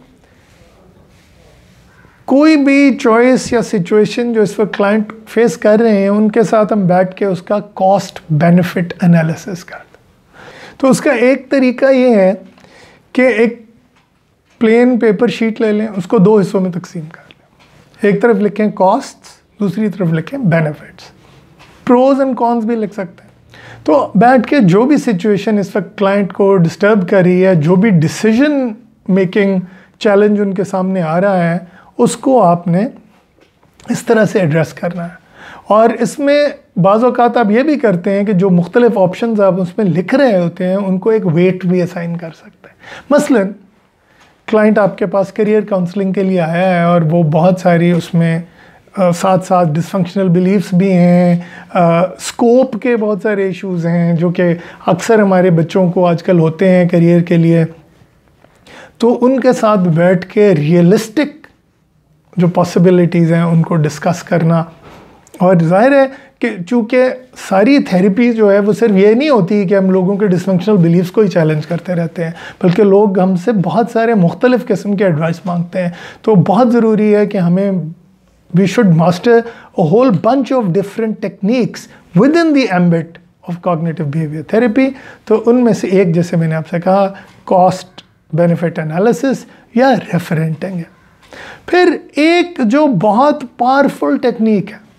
कोई भी चॉइस या सिचुएशन जो इस वक्त क्लाइंट फेस कर रहे हैं, उनके साथ हम बैठ के उसका कॉस्ट बेनिफिट एनालिसिस करते हैं। तो उसका एक तरीका ये है कि एक प्लेन पेपर शीट ले लें, उसको दो हिस्सों में तकसीम कर लें। एक तरफ लिखें कॉस्ट्स, दूसरी तरफ लिखें बेनिफिट्स। प्रोज एंड कॉन्स भी लिख सकते हैं। तो बैठ के जो भी सिचुएशन इस वक्त क्लाइंट को डिस्टर्ब कर रही है, जो भी डिसीजन मेकिंग चैलेंज उनके सामने आ रहा है, उसको आपने इस तरह से एड्रेस करना है। और इसमें बाज़ औक़ात आप ये भी करते हैं कि जो मुख्तलिफ ऑप्शंस आप उसमें लिख रहे होते हैं, उनको एक वेट भी असाइन कर सकते हैं। मसलन क्लाइंट आपके पास करियर काउंसलिंग के लिए आया है और वो बहुत सारी उसमें साथ साथ डिसफंक्शनल बिलीफ्स भी हैं, स्कोप के बहुत सारे इश्यूज़ हैं जो कि अक्सर हमारे बच्चों को आजकल होते हैं करियर के लिए। तो उनके साथ बैठ के रियलिस्टिक जो पॉसिबिलिटीज़ हैं उनको डिस्कस करना। और ज़ाहिर है कि चूँकि सारी थेरेपी जो है वो सिर्फ ये नहीं होती कि हम लोगों के डिसफंक्शनल बिलीफ्स को ही चैलेंज करते रहते हैं, बल्कि लोग हमसे बहुत सारे मुख्तलिफ़ किस्म के एडवाइस मांगते हैं। तो बहुत ज़रूरी है कि हमें we should master a whole bunch of different techniques within the ambit of cognitive behaviour therapy. तो उनमें से एक, जैसे मैंने आपसे कहा, कॉस्ट बेनिफिट एनालिसिस या रेफरेंटिंग है। फिर एक जो बहुत पावरफुल टेक्निक है,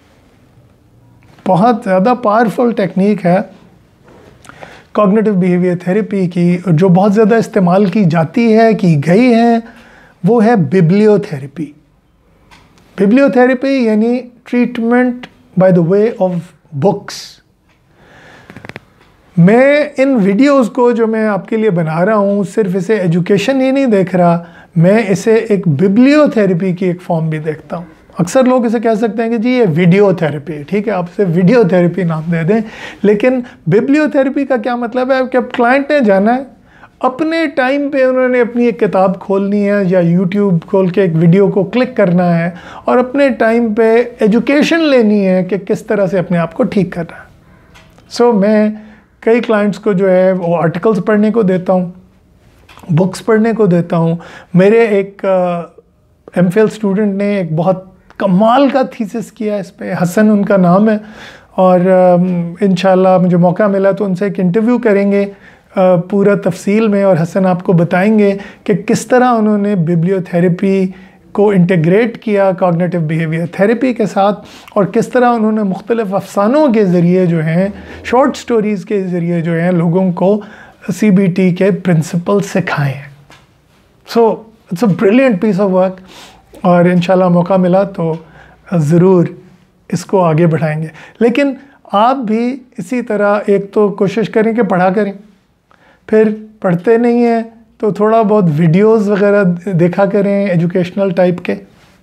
बहुत ज़्यादा पावरफुल टेक्निक है कॉग्निटिव बिहेवियर थेरेपी की, जो बहुत ज़्यादा इस्तेमाल की जाती है, की गई है, वो है बिब्लियोथेरेपी। बिब्लियोथेरेपी यानी treatment by the way of books. मैं इन वीडियोस को जो मैं आपके लिए बना रहा हूँ, सिर्फ इसे एजुकेशन ही नहीं देख रहा, मैं इसे एक बिब्लियोथेरेपी की एक फॉर्म भी देखता हूँ। अक्सर लोग इसे कह सकते हैं कि जी ये वीडियो थेरेपी, ठीक है, आप इसे वीडियो थेरेपी नाम दे दें। लेकिन बिब्लियोथेरेपी का क्या मतलब है कि अब क्लाइंट ने जाना है, अपने टाइम पे उन्होंने अपनी एक किताब खोलनी है या यूट्यूब खोल के एक वीडियो को क्लिक करना है और अपने टाइम पे एजुकेशन लेनी है कि किस तरह से अपने आप को ठीक करना है। सो मैं कई क्लाइंट्स को जो है वो आर्टिकल्स पढ़ने को देता हूँ, बुक्स पढ़ने को देता हूँ। मेरे एक एमफिल स्टूडेंट ने एक बहुत कमाल का थीसिस किया इस पे, हसन उनका नाम है, और इंशाल्लाह मुझे मौका मिला तो उनसे एक इंटरव्यू करेंगे पूरा तफसील में, और हसन आपको बताएंगे कि किस तरह उन्होंने बिब्लियोथेरेपी को इंटीग्रेट किया कॉग्निटिव बिहेवियर थेरेपी के साथ, और किस तरह उन्होंने मुख्तलिफ अफसानों के ज़रिए जो हैं, शॉर्ट स्टोरीज़ के ज़रिए जो हैं, लोगों को CBT के प्रिंसिपल सिखाए हैं। So it's a brilliant piece of work, और इंशाल्लाह मौका मिला तो ज़रूर इसको आगे बढ़ाएंगे। लेकिन आप भी इसी तरह एक तो कोशिश करें कि पढ़ा करें, फिर पढ़ते नहीं हैं तो थोड़ा बहुत वीडियोस वगैरह देखा करें एजुकेशनल टाइप के,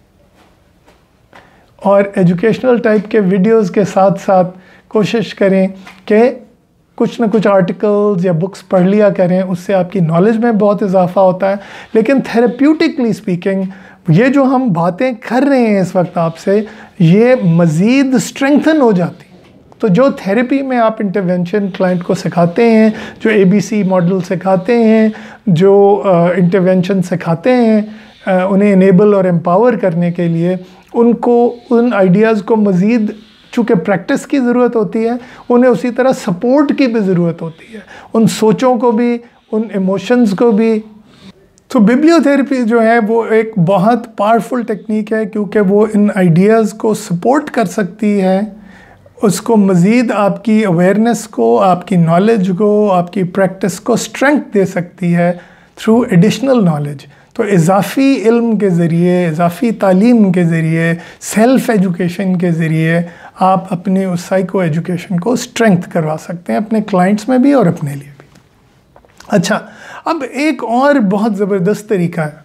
और एजुकेशनल टाइप के वीडियोस के साथ साथ कोशिश करें कि कुछ ना कुछ आर्टिकल्स या बुक्स पढ़ लिया करें, उससे आपकी नॉलेज में बहुत इजाफा होता है। लेकिन थेरेप्यूटिकली स्पीकिंग ये जो हम बातें कर रहे हैं इस वक्त आपसे, ये मज़ीद स्ट्रेंथन हो जाती। तो जो थेरेपी में आप इंटरवेंशन क्लाइंट को सिखाते हैं, जो ABC मॉडल सिखाते हैं, जो इंटरवेंशन सिखाते हैं उन्हें इनेबल और एम्पावर करने के लिए, उनको उन आइडियाज़ को मज़ीद चूँकि प्रैक्टिस की ज़रूरत होती है, उन्हें उसी तरह सपोर्ट की भी ज़रूरत होती है, उन सोचों को भी, उन इमोशंस को भी। तो बिब्लियोथेरेपी जो है वो एक बहुत पावरफुल टेक्निक है, क्योंकि वो इन आइडियाज़ को सपोर्ट कर सकती है, उसको मज़ीद आपकी अवेयरनेस को, आपकी नॉलेज को, आपकी प्रैक्टिस को स्ट्रेंथ दे सकती है थ्रू एडिशनल नॉलेज। तो इजाफ़ी इल्म के ज़रिए, इजाफ़ी तालीम के ज़रिए, सेल्फ़ एजुकेशन के ज़रिए आप अपने उस साइको एजुकेशन को स्ट्रेंथ करवा सकते हैं, अपने क्लाइंट्स में भी और अपने लिए भी। अच्छा, अब एक और बहुत ज़बरदस्त तरीका है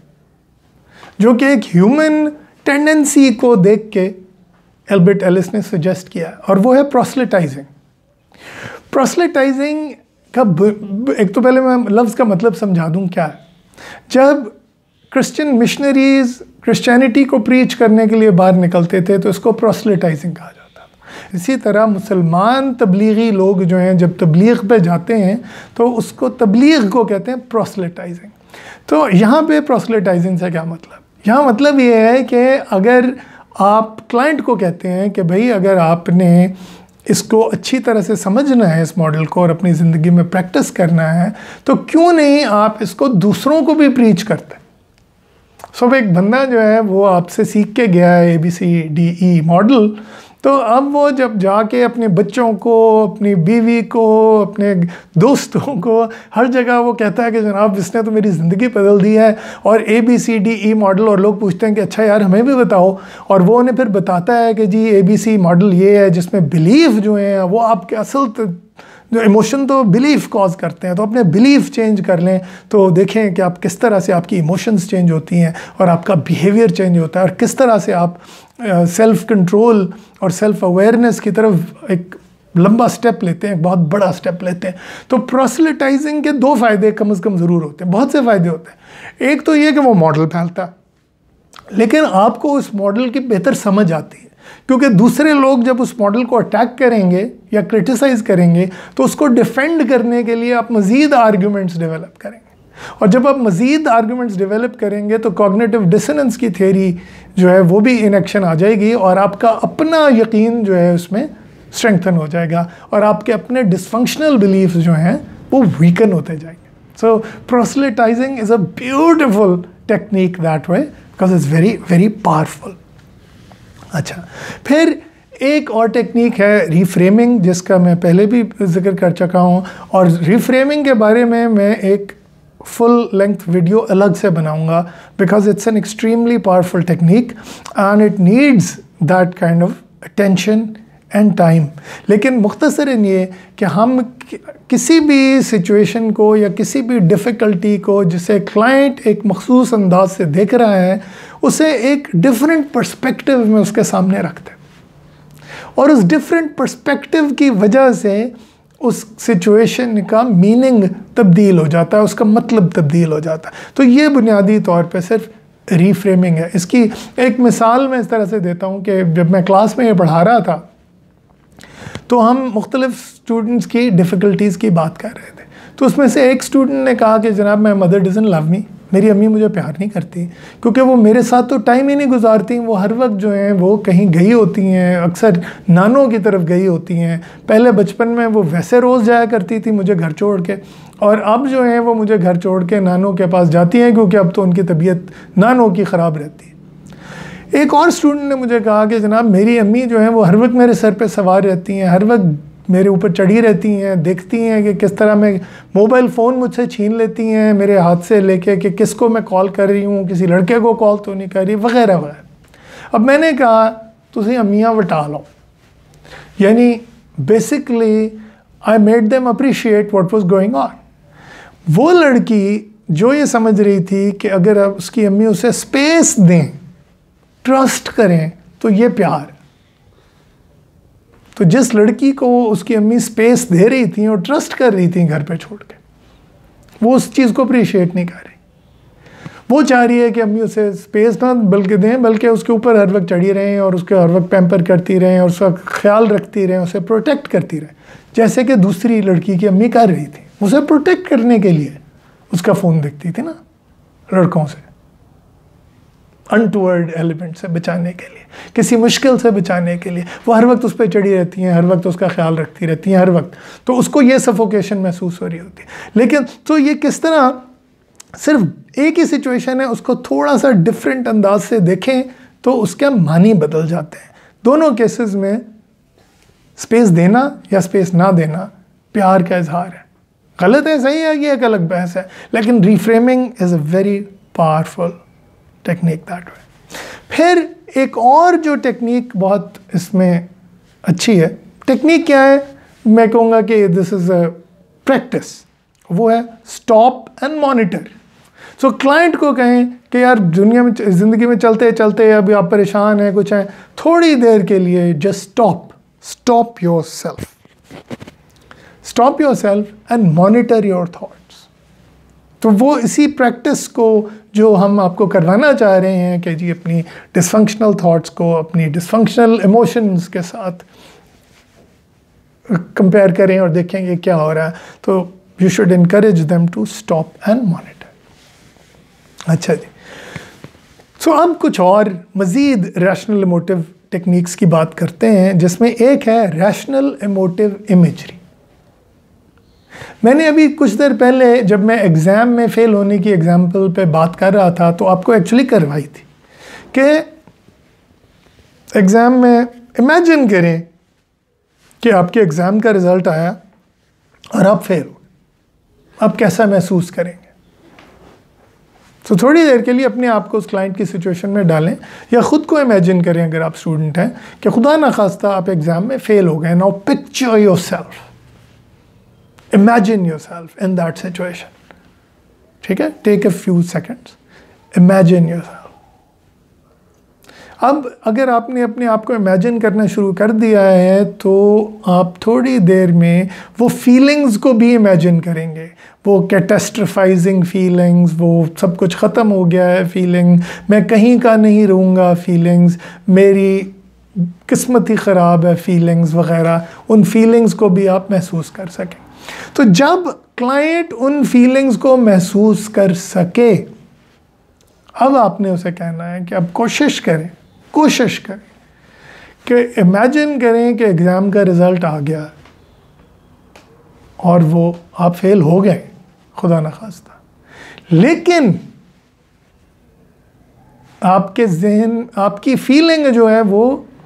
जो कि एक ह्यूमन टेंडेंसी को देख के एल्बर्ट एलिस ने सजेस्ट किया, और वो है प्रोसलेटाइजिंग। प्रोसलेटाइजिंग का एक तो पहले मैं लफ्ज़ का मतलब समझा दूँ क्या है। जब क्रिश्चियन मिशनरीज़ क्रिश्चियनिटी को प्रीच करने के लिए बाहर निकलते थे तो इसको प्रोसलेटाइजिंग कहा जाता था। इसी तरह मुसलमान तबलीगी लोग जो हैं जब तबलीग पे जाते हैं तो उसको तबलीग को कहते हैं प्रोसलेटाइजिंग। तो यहाँ पे प्रोसलेटाइजिंग से क्या मतलब? यहाँ मतलब ये है कि अगर आप क्लाइंट को कहते हैं कि भाई अगर आपने इसको अच्छी तरह से समझना है इस मॉडल को और अपनी ज़िंदगी में प्रैक्टिस करना है, तो क्यों नहीं आप इसको दूसरों को भी प्रीच करते हैं। सो एक बंदा जो है वो आपसे सीख के गया है ABCDE मॉडल, तो अब वो जब जाके अपने बच्चों को, अपनी बीवी को, अपने दोस्तों को, हर जगह वो कहता है कि जनाब इसने तो मेरी ज़िंदगी बदल दी है, और ABCDE मॉडल, और लोग पूछते हैं कि अच्छा यार हमें भी बताओ, और वो उन्हें फिर बताता है कि जी ABC मॉडल ये है जिसमें बिलीफ जो है वो आपके असल जो इमोशन तो बिलीफ कॉज करते हैं, तो अपने बिलीफ चेंज कर लें तो देखें कि आप किस तरह से आपकी इमोशंस चेंज होती हैं और आपका बिहेवियर चेंज होता है, और किस तरह से आप सेल्फ़ कंट्रोल और सेल्फ़ अवेयरनेस की तरफ एक लंबा स्टेप लेते हैं, एक बहुत बड़ा स्टेप लेते हैं। तो प्रोसलेटाइजिंग के दो फ़ायदे कम से कम ज़रूर होते हैं, बहुत से फ़ायदे होते हैं। एक तो ये कि वो मॉडल फैलता है, लेकिन आपको उस मॉडल की बेहतर समझ आती है, क्योंकि दूसरे लोग जब उस मॉडल को अटैक करेंगे या क्रिटिसाइज़ करेंगे तो उसको डिफेंड करने के लिए आप मज़ीद आर्ग्यूमेंट्स डेवलप करेंगे, और जब आप मज़ीद आर्ग्यूमेंट्स डेवलप करेंगे तो कॉग्निटिव डिसोनेंस की थ्योरी जो है वो भी इन एक्शन आ जाएगी, और आपका अपना यकीन जो है उसमें स्ट्रेंथन हो जाएगा, और आपके अपने डिसफंक्शनल बिलीफ्स जो हैं वो वीकन होते जाएंगे। So proselytising is a beautiful technique that way, because it's very very powerful. अच्छा, फिर एक और टेक्निक है रीफ्रेमिंग, जिसका मैं पहले भी जिक्र कर चुका हूँ, और रीफ्रेमिंग के बारे में मैं एक फुल लेंथ वीडियो अलग से बनाऊंगा, because it's an extremely powerful technique and it needs that kind of attention and time. लेकिन मुख्तसरन ये कि हम किसी भी सिचुएशन को या किसी भी डिफ़िकल्टी को जिसे क्लाइंट एक मखसूस अंदाज से देख रहा है, उसे एक डिफरेंट पर्सपेक्टिव में उसके सामने रखते हैं, और उस डिफरेंट पर्सपेक्टिव की वजह से उस सिचुएशन का मीनिंग तब्दील हो जाता है, उसका मतलब तब्दील हो जाता है। तो ये बुनियादी तौर पे सिर्फ रीफ्रेमिंग है। इसकी एक मिसाल मैं इस तरह से देता हूँ कि जब मैं क्लास में ये पढ़ा रहा था तो हम मुख्तलिफ स्टूडेंट्स की डिफ़िकल्टीज़ की बात कर रहे थे। तो उसमें से एक स्टूडेंट ने कहा कि जनाब my mother doesn't love me, मेरी अम्मी मुझे प्यार नहीं करती, क्योंकि वो मेरे साथ तो टाइम ही नहीं गुजारती, वो हर वक्त जो हैं वो कहीं गई होती हैं, अक्सर नानों की तरफ गई होती हैं। पहले बचपन में वो वैसे रोज़ जाया करती थी मुझे घर छोड़ के, और अब जो है वो मुझे घर छोड़ के नानों के पास जाती हैं, क्योंकि अब तो उनकी तबीयत नानों की ख़राब रहती है। एक और स्टूडेंट ने मुझे कहा कि जनाब मेरी अम्मी जो है वो हर वक्त मेरे सर पे सवार रहती हैं, हर वक्त मेरे ऊपर चढ़ी रहती हैं, देखती हैं कि किस तरह मैं मोबाइल फ़ोन मुझसे छीन लेती हैं मेरे हाथ से लेके कि किसको मैं कॉल कर रही हूँ, किसी लड़के को कॉल तो नहीं कर रही, वगैरह वगैरह। अब मैंने कहा तुसी अम्मियाँ वटा लो, यानी basically I made them appreciate what was going on. वो लड़की जो ये समझ रही थी कि अगर अब उसकी अम्मी उसे स्पेस दें, ट्रस्ट करें, तो ये प्यार। तो जिस लड़की को उसकी अम्मी स्पेस दे रही थी और ट्रस्ट कर रही थी घर पे छोड़ के, वो उस चीज़ को अप्रिशिएट नहीं कर रही। वो चाह रही है कि अम्मी उसे स्पेस ना बल्कि दें, बल्कि उसके ऊपर हर वक्त चढ़ी रहें और उसके हर वक्त पैम्पर करती रहें और उसका ख्याल रखती रहें, उसे प्रोटेक्ट करती रहें, जैसे कि दूसरी लड़की की अम्मी कर रही थी। उसे प्रोटेक्ट करने के लिए उसका फ़ोन देखती थी ना, लड़कों से, अनटूवर्ड एलिमेंट से बचाने के लिए, किसी मुश्किल से बचाने के लिए। वो हर वक्त उस पर चढ़ी रहती हैं, हर वक्त उसका ख्याल रखती रहती हैं, हर वक्त। तो उसको ये सफोकेशन महसूस हो रही होती है। लेकिन तो ये किस तरह सिर्फ एक ही सिचुएशन है, उसको थोड़ा सा डिफरेंट अंदाज से देखें तो उसके मानी बदल जाते हैं। दोनों केसेस में स्पेस देना या स्पेस ना देना प्यार का इजहार है। गलत है, सही है, ये एक अलग बहस है, लेकिन reframing is a very powerful technique that way. फिर एक और जो टेक्निक बहुत इसमें अच्छी है, टेक्निक क्या है, मैं कहूँगा कि दिस इज़ अ प्रैक्टिस, वो है stop and monitor. So client को कहें कि यार दुनिया में, ज़िंदगी में चलते चलते अभी आप परेशान हैं, कुछ हैं, थोड़ी देर के लिए just stop yourself and monitor your thoughts. तो वो इसी प्रैक्टिस को जो हम आपको करवाना चाह रहे हैं कि जी अपनी डिसफंक्शनल थॉट्स को अपनी डिसफंक्शनल इमोशंस के साथ कंपेयर करें और देखेंगे क्या हो रहा है। तो you should encourage them to stop and monitor. अच्छा जी, सो अब कुछ और मज़ीद रैशनल इमोटिव टेक्निक्स की बात करते हैं, जिसमें एक है रैशनल इमोटिव इमेजरी। मैंने अभी कुछ देर पहले जब मैं एग्ज़ाम में फ़ेल होने की एग्जाम्पल पे बात कर रहा था तो आपको एक्चुअली करवाई थी कि एग्ज़ाम में इमेजिन करें कि आपके एग्ज़ाम का रिज़ल्ट आया और आप फेल हो, आप कैसा महसूस करेंगे। तो थोड़ी देर के लिए अपने आप को उस क्लाइंट की सिचुएशन में डालें या ख़ुद को इमेजिन करें अगर आप स्टूडेंट हैं कि खुदा ना खास्ता आप एग्ज़ाम में फ़ेल हो गए। Now picture yourself, imagine yourself in that situation. ठीक है, take a few seconds, imagine yourself. अब अगर आपने अपने आप को इमेजिन करना शुरू कर दिया है तो आप थोड़ी देर में वो फीलिंग्स को भी इमेजिन करेंगे, वो कैटेस्ट्रोफाइजिंग फीलिंग्स, वो सब कुछ ख़त्म हो गया है फीलिंग, मैं कहीं का नहीं रहूँगा फीलिंग्स, मेरी किस्मत ही ख़राब है फीलिंग्स वग़ैरह, उन फीलिंग्स को भी आप महसूस कर सकें। तो जब क्लाइंट उन फीलिंग्स को महसूस कर सके, अब आपने उसे कहना है कि अब कोशिश करें कि इमेजिन करें कि एग्ज़ाम का रिज़ल्ट आ गया और वो आप फेल हो गए खुदा न खास्ता, लेकिन आपके जहन, आपकी फीलिंग जो है वो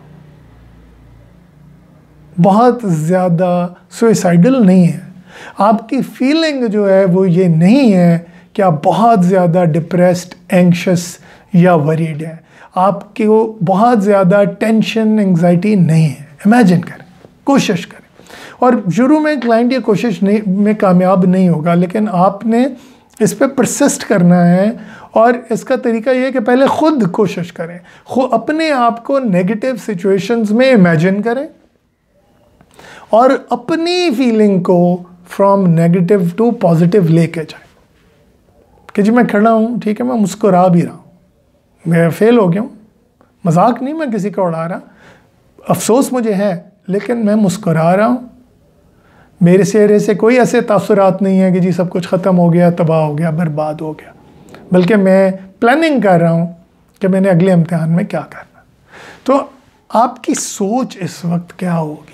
बहुत ज़्यादा सुइसाइडल नहीं है। आपकी फीलिंग जो है वो ये नहीं है कि आप बहुत ज़्यादा डिप्रेस्ड, एंग्शियस या वरीड हैं। आपको बहुत ज़्यादा टेंशन, एंग्जाइटी नहीं है। इमेजिन करें, कोशिश करें। और शुरू में क्लाइंट ये कोशिश में कामयाब नहीं होगा, लेकिन आपने इस पर परसिस्ट करना है। और इसका तरीका ये है कि पहले ख़ुद कोशिश करें, अपने आप को नेगेटिव सिचुएशंस में इमेजिन करें और अपनी फीलिंग को फ्रॉम नेगेटिव टू पॉजिटिव लेके जाएं कि जी मैं खड़ा हूँ, ठीक है, मैं मुस्कुरा भी रहा हूँ, मैं फेल हो गया हूँ, मजाक नहीं मैं किसी का उड़ा रहा, अफसोस मुझे है, लेकिन मैं मुस्कुरा रहा हूँ, मेरे चेहरे से कोई ऐसे तासुरात नहीं है कि जी सब कुछ ख़त्म हो गया, तबाह हो गया, बर्बाद हो गया, बल्कि मैं प्लानिंग कर रहा हूँ कि मैंने अगले इम्तिहान में क्या करना। तो आपकी सोच इस वक्त क्या होगी।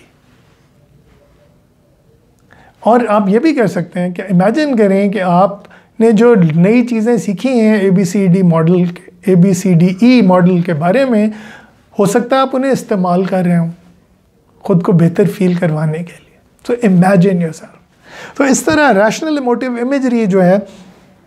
और आप ये भी कर सकते हैं कि इमेजिन करें कि आपने जो नई चीज़ें सीखी हैं ABCD मॉडल के बारे में, हो सकता है आप उन्हें इस्तेमाल कर रहे हों ख़ुद को बेहतर फील करवाने के लिए। तो इमेजिन योरसेल्फ। तो इस तरह रैशनल इमोटिव इमेजरी जो है,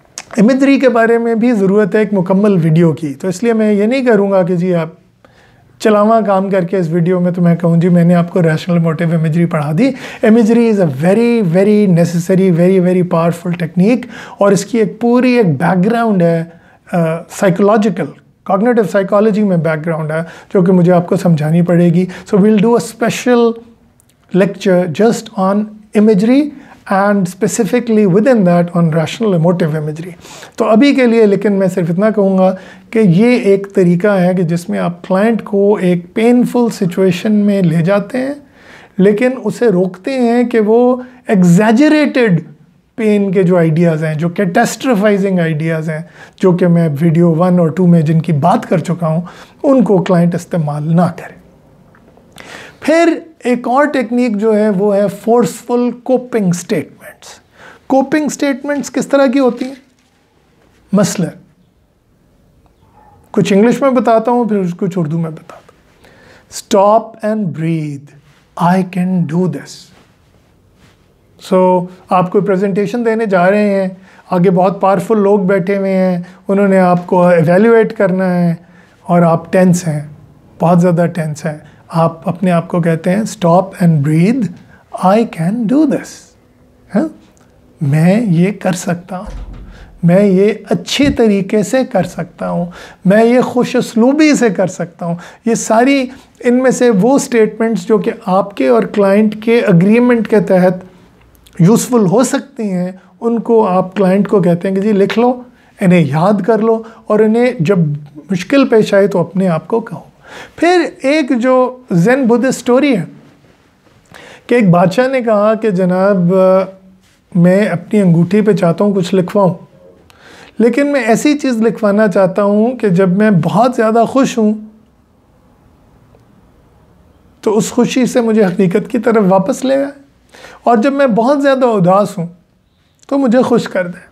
इमेजरी के बारे में भी ज़रूरत है एक मुकम्मल वीडियो की, तो इसलिए मैं ये नहीं करूँगा कि जी आप चलावा काम करके इस वीडियो में तो मैं कहूँ जी मैंने आपको रैशनल मोटिव इमेजरी पढ़ा दी। Imagery is a very very necessary, very very powerful technique, और इसकी एक पूरी एक बैकग्राउंड है साइकोलॉजिकल, कॉग्निटिव साइकोलॉजी में बैकग्राउंड है जो कि मुझे आपको समझानी पड़ेगी। So we'll do a special lecture just on imagery and specifically within that on rational emotive imagery। तो अभी के लिए लेकिन मैं सिर्फ इतना कहूँगा कि ये एक तरीका है कि जिसमें आप क्लाइंट को एक पेनफुल सिचुएशन में ले जाते हैं, लेकिन उसे रोकते हैं कि वो एग्जैजरेटेड पेन के जो आइडियाज़ हैं, जो कैटास्ट्रोफाइजिंग आइडियाज़ हैं, जो कि मैं वीडियो 1 और 2 में जिनकी बात कर चुका हूँ, उनको क्लाइंट इस्तेमाल ना करें। फिर एक और टेक्निक जो है वो है forceful coping statements. Coping statements किस तरह की होती हैं? मसलन कुछ इंग्लिश में बताता हूँ, फिर कुछ उर्दू में बताता हूँ। Stop and breathe, I can do this. So आप कोई प्रेजेंटेशन देने जा रहे हैं, आगे बहुत पावरफुल लोग बैठे हुए हैं, उन्होंने आपको एवेल्युएट करना है और आप टेंस हैं, बहुत ज़्यादा टेंस हैं। आप अपने आप को कहते हैं stop and breathe, I can do this. मैं ये कर सकता हूँ, मैं ये अच्छी तरीके से कर सकता हूँ, मैं ये खुश उसलूबी से कर सकता हूँ। ये सारी इनमें से वो स्टेटमेंट्स जो कि आपके और क्लाइंट के अग्रीमेंट के तहत यूज़फुल हो सकती हैं, उनको आप क्लाइंट को कहते हैं कि जी लिख लो, इन्हें याद कर लो, और इन्हें जब मुश्किल पेश आए तो अपने आप को कहो। फिर एक जो ज़ेन बुद्धिस्ट स्टोरी है कि एक बादशाह ने कहा कि जनाब मैं अपनी अंगूठी पे चाहता हूँ कुछ लिखवाऊँ, लेकिन मैं ऐसी चीज़ लिखवाना चाहता हूँ कि जब मैं बहुत ज़्यादा खुश हूँ तो उस खुशी से मुझे हकीकत की तरफ वापस ले आए, और जब मैं बहुत ज़्यादा उदास हूँ तो मुझे खुश कर दे।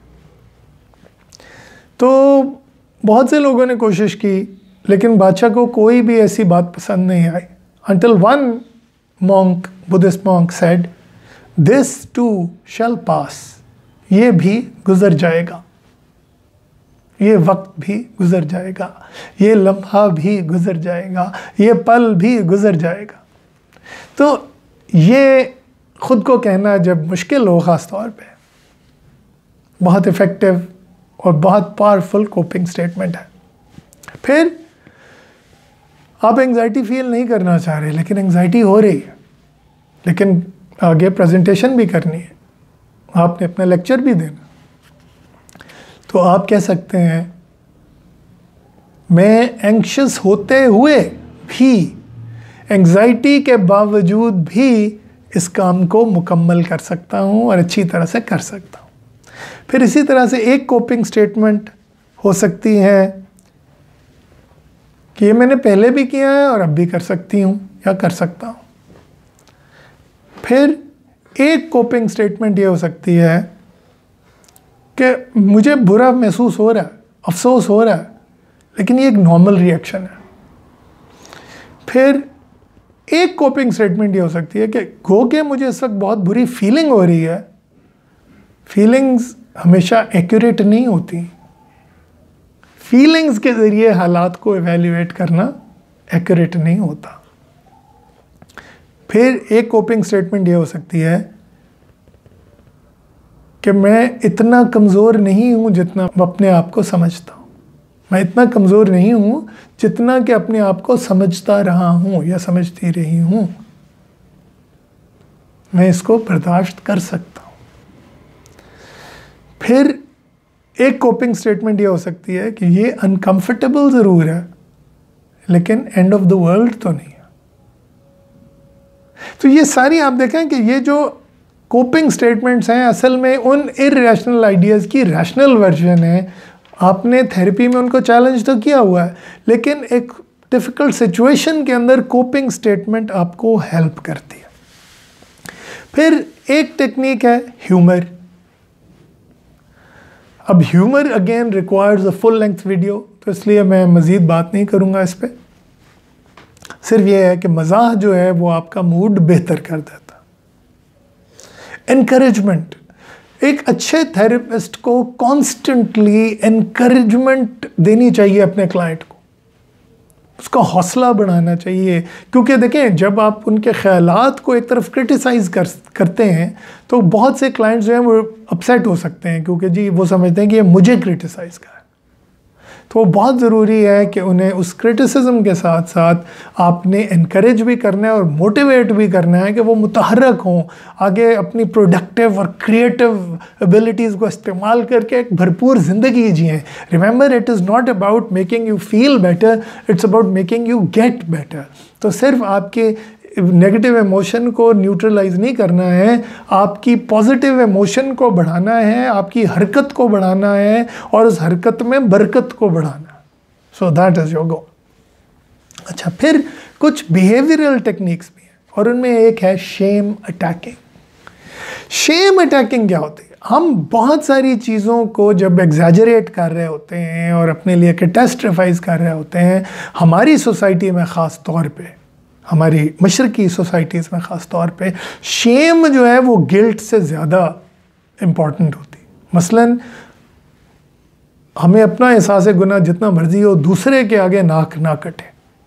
तो बहुत से लोगों ने कोशिश की, लेकिन बादशाह को कोई भी ऐसी बात पसंद नहीं आई। Until one monk, Buddhist monk said, "This too shall pass." ये भी गुजर जाएगा, ये वक्त भी गुजर जाएगा, ये लम्हा भी गुजर जाएगा, ये पल भी गुजर जाएगा। तो ये खुद को कहना जब मुश्किल हो, ख़ास तौर पे, बहुत इफ़ेक्टिव और बहुत पावरफुल कोपिंग स्टेटमेंट है। फिर आप एंग्जाइटी फील नहीं करना चाह रहे, लेकिन एंग्जाइटी हो रही है, लेकिन आगे प्रेजेंटेशन भी करनी है, आपने अपना लेक्चर भी देना, तो आप कह सकते हैं मैं एंग्शियस होते हुए भी, एंग्जाइटी के बावजूद भी इस काम को मुकम्मल कर सकता हूँ और अच्छी तरह से कर सकता हूँ। फिर इसी तरह से एक कोपिंग स्टेटमेंट हो सकती है कि ये मैंने पहले भी किया है और अब भी कर सकती हूँ या कर सकता हूँ। फिर एक कोपिंग स्टेटमेंट ये हो सकती है कि मुझे बुरा महसूस हो रहा है, अफसोस हो रहा है, लेकिन ये एक नॉर्मल रिएक्शन है। फिर एक कोपिंग स्टेटमेंट ये हो सकती है कि गो के मुझे इस वक्त बहुत बुरी फीलिंग हो रही है। फीलिंग्स हमेशा एक्यूरेट नहीं होती, फीलिंग्स के ज़रिए हालात को एवेल्युएट करना एक्यूरेट नहीं होता। फिर एक कोपिंग स्टेटमेंट ये हो सकती है कि मैं इतना कमज़ोर नहीं हूँ जितना अपने आप को समझता हूँ, मैं इतना कमज़ोर नहीं हूँ जितना कि अपने आप को समझता रहा हूँ या समझती रही हूँ, मैं इसको बर्दाश्त कर सकता हूँ। फिर एक कोपिंग स्टेटमेंट ये हो सकती है कि ये अनकंफर्टेबल ज़रूर है, लेकिन एंड ऑफ द वर्ल्ड तो नहीं है। तो ये सारी आप देखें कि ये जो कोपिंग स्टेटमेंट्स हैं असल में उन इररेशनल आइडियाज़ की रैशनल वर्जन है। आपने थेरेपी में उनको चैलेंज तो किया हुआ है, लेकिन एक डिफ़िकल्ट सिचुएशन के अंदर कोपिंग स्टेटमेंट आपको हेल्प करती है। फिर एक टेक्निक है ह्यूमर। अब humour again requires a full length video, तो इसलिए मैं मज़ीद बात नहीं करूँगा इस पर। सिर्फ ये है कि मज़ाक जो है वो आपका मूड बेहतर कर देता। एनकरेजमेंट, एक अच्छे थेरेपिस्ट को कॉन्स्टेंटली एनकरेजमेंट देनी चाहिए अपने क्लाइंट को। उसका हौसला बढ़ाना चाहिए। क्योंकि देखें, जब आप उनके ख़यालात को एक तरफ क्रिटिसाइज़ करते हैं तो बहुत से क्लाइंट्स जो हैं वो अपसेट हो सकते हैं, क्योंकि जी वो समझते हैं कि ये मुझे क्रिटिसाइज़ कर। तो बहुत ज़रूरी है कि उन्हें उस क्रिटिसिज्म के साथ साथ आपने इनकरेज भी करना है और मोटिवेट भी करना है कि वो मुतहर्रक हों, आगे अपनी प्रोडक्टिव और क्रिएटिव एबिलिटीज़ को इस्तेमाल करके एक भरपूर ज़िंदगी जिएँ। Remember, it is not about making you feel better, it's about making you get better. तो सिर्फ आपके नेगेटिव इमोशन को न्यूट्रलाइज नहीं करना है, आपकी पॉजिटिव इमोशन को बढ़ाना है, आपकी हरकत को बढ़ाना है और उस हरकत में बरकत को बढ़ाना। So that is your goal. अच्छा, फिर कुछ बिहेवियरल टेक्निक्स भी हैं और उनमें एक है शेम अटैकिंग। शेम अटैकिंग क्या होती है? हम बहुत सारी चीज़ों को जब एग्जैजरेट कर रहे होते हैं और अपने लिए कैटास्ट्रोफाइज कर रहे होते हैं, हमारी सोसाइटी में ख़ास तौर पे, हमारी मशरकी सोसाइटीज़ में ख़ास तौर पे शेम जो है वो गिल्ट से ज़्यादा इम्पॉर्टेंट होती। मसलन हमें अपना एहसास गुनाह जितना मर्जी हो, दूसरे के आगे नाक ना कटे।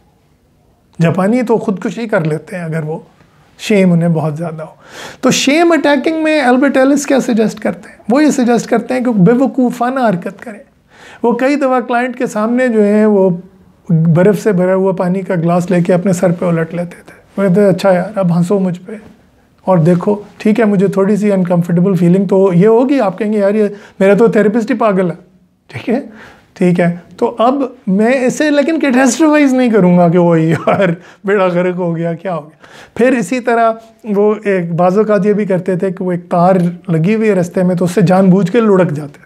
जापानी तो ख़ुदकुशी कर लेते हैं अगर वो शेम उन्हें बहुत ज़्यादा हो। तो शेम अटैकिंग में अल्बर्ट एलिस क्या सजेस्ट करते हैं? वो ये सजेस्ट करते हैं कि बेवकूफ़ाना हरकत करें। वो कई दफ़ा क्लाइंट के सामने जो है वो बर्फ़ से भरा हुआ पानी का ग्लास लेके अपने सर पे उलट लेते थे। वो कहते, अच्छा यार अब हंसो मुझ पे और देखो, ठीक है मुझे थोड़ी सी अनकंफर्टेबल फीलिंग तो ये होगी। आप कहेंगे यार ये मेरा तो थेरेपिस्ट ही पागल है। ठीक है, तो अब मैं इसे लेकिन कैटास्ट्रोफाइज नहीं करूँगा कि वो यार बेड़ा गर्क हो गया, क्या हो गया। फिर इसी तरह वो एक बाज़ औक़ात ये भी करते थे कि वो एक तार लगी हुई है रास्ते में, तो उससे जानबूझ के लुढ़क जाते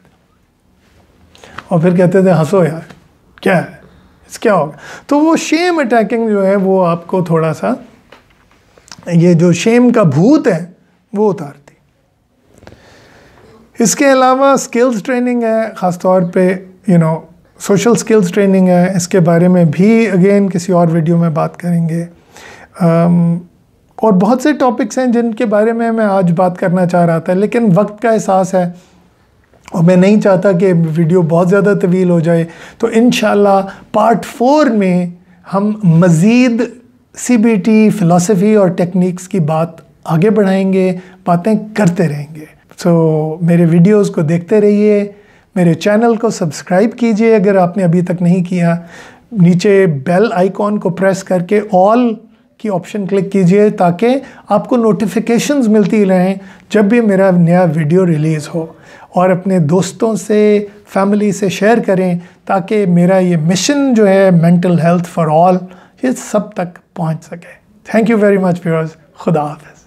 थे और फिर कहते थे हंसो यार क्या है, क्या होगा। तो वो शेम अटैकिंग जो है वो आपको थोड़ा सा ये जो शेम का भूत है वो उतारती। इसके अलावा स्किल्स ट्रेनिंग है, ख़ास तौर पे सोशल स्किल्स ट्रेनिंग है। इसके बारे में भी अगेन किसी और वीडियो में बात करेंगे। और बहुत से टॉपिक्स हैं जिनके बारे में मैं आज बात करना चाह रहा था, लेकिन वक्त का एहसास है और मैं नहीं चाहता कि वीडियो बहुत ज़्यादा तवील हो जाए। तो इंशाल्लाह पार्ट 4 में हम मज़ीद CBT फ़िलासफ़ी और टेक्निक्स की बात आगे बढ़ाएंगे, बातें करते रहेंगे। सो मेरे वीडियोस को देखते रहिए, मेरे चैनल को सब्सक्राइब कीजिए अगर आपने अभी तक नहीं किया। नीचे बेल आइकॉन को प्रेस करके ऑल की ऑप्शन क्लिक कीजिए ताकि आपको नोटिफिकेशंस मिलती रहें जब भी मेरा नया वीडियो रिलीज़ हो। और अपने दोस्तों से, फैमिली से शेयर करें ताकि मेरा ये मिशन जो है मेंटल हेल्थ फॉर ऑल, ये सब तक पहुंच सके। Thank you very much viewers. खुदा हाफ़िज़।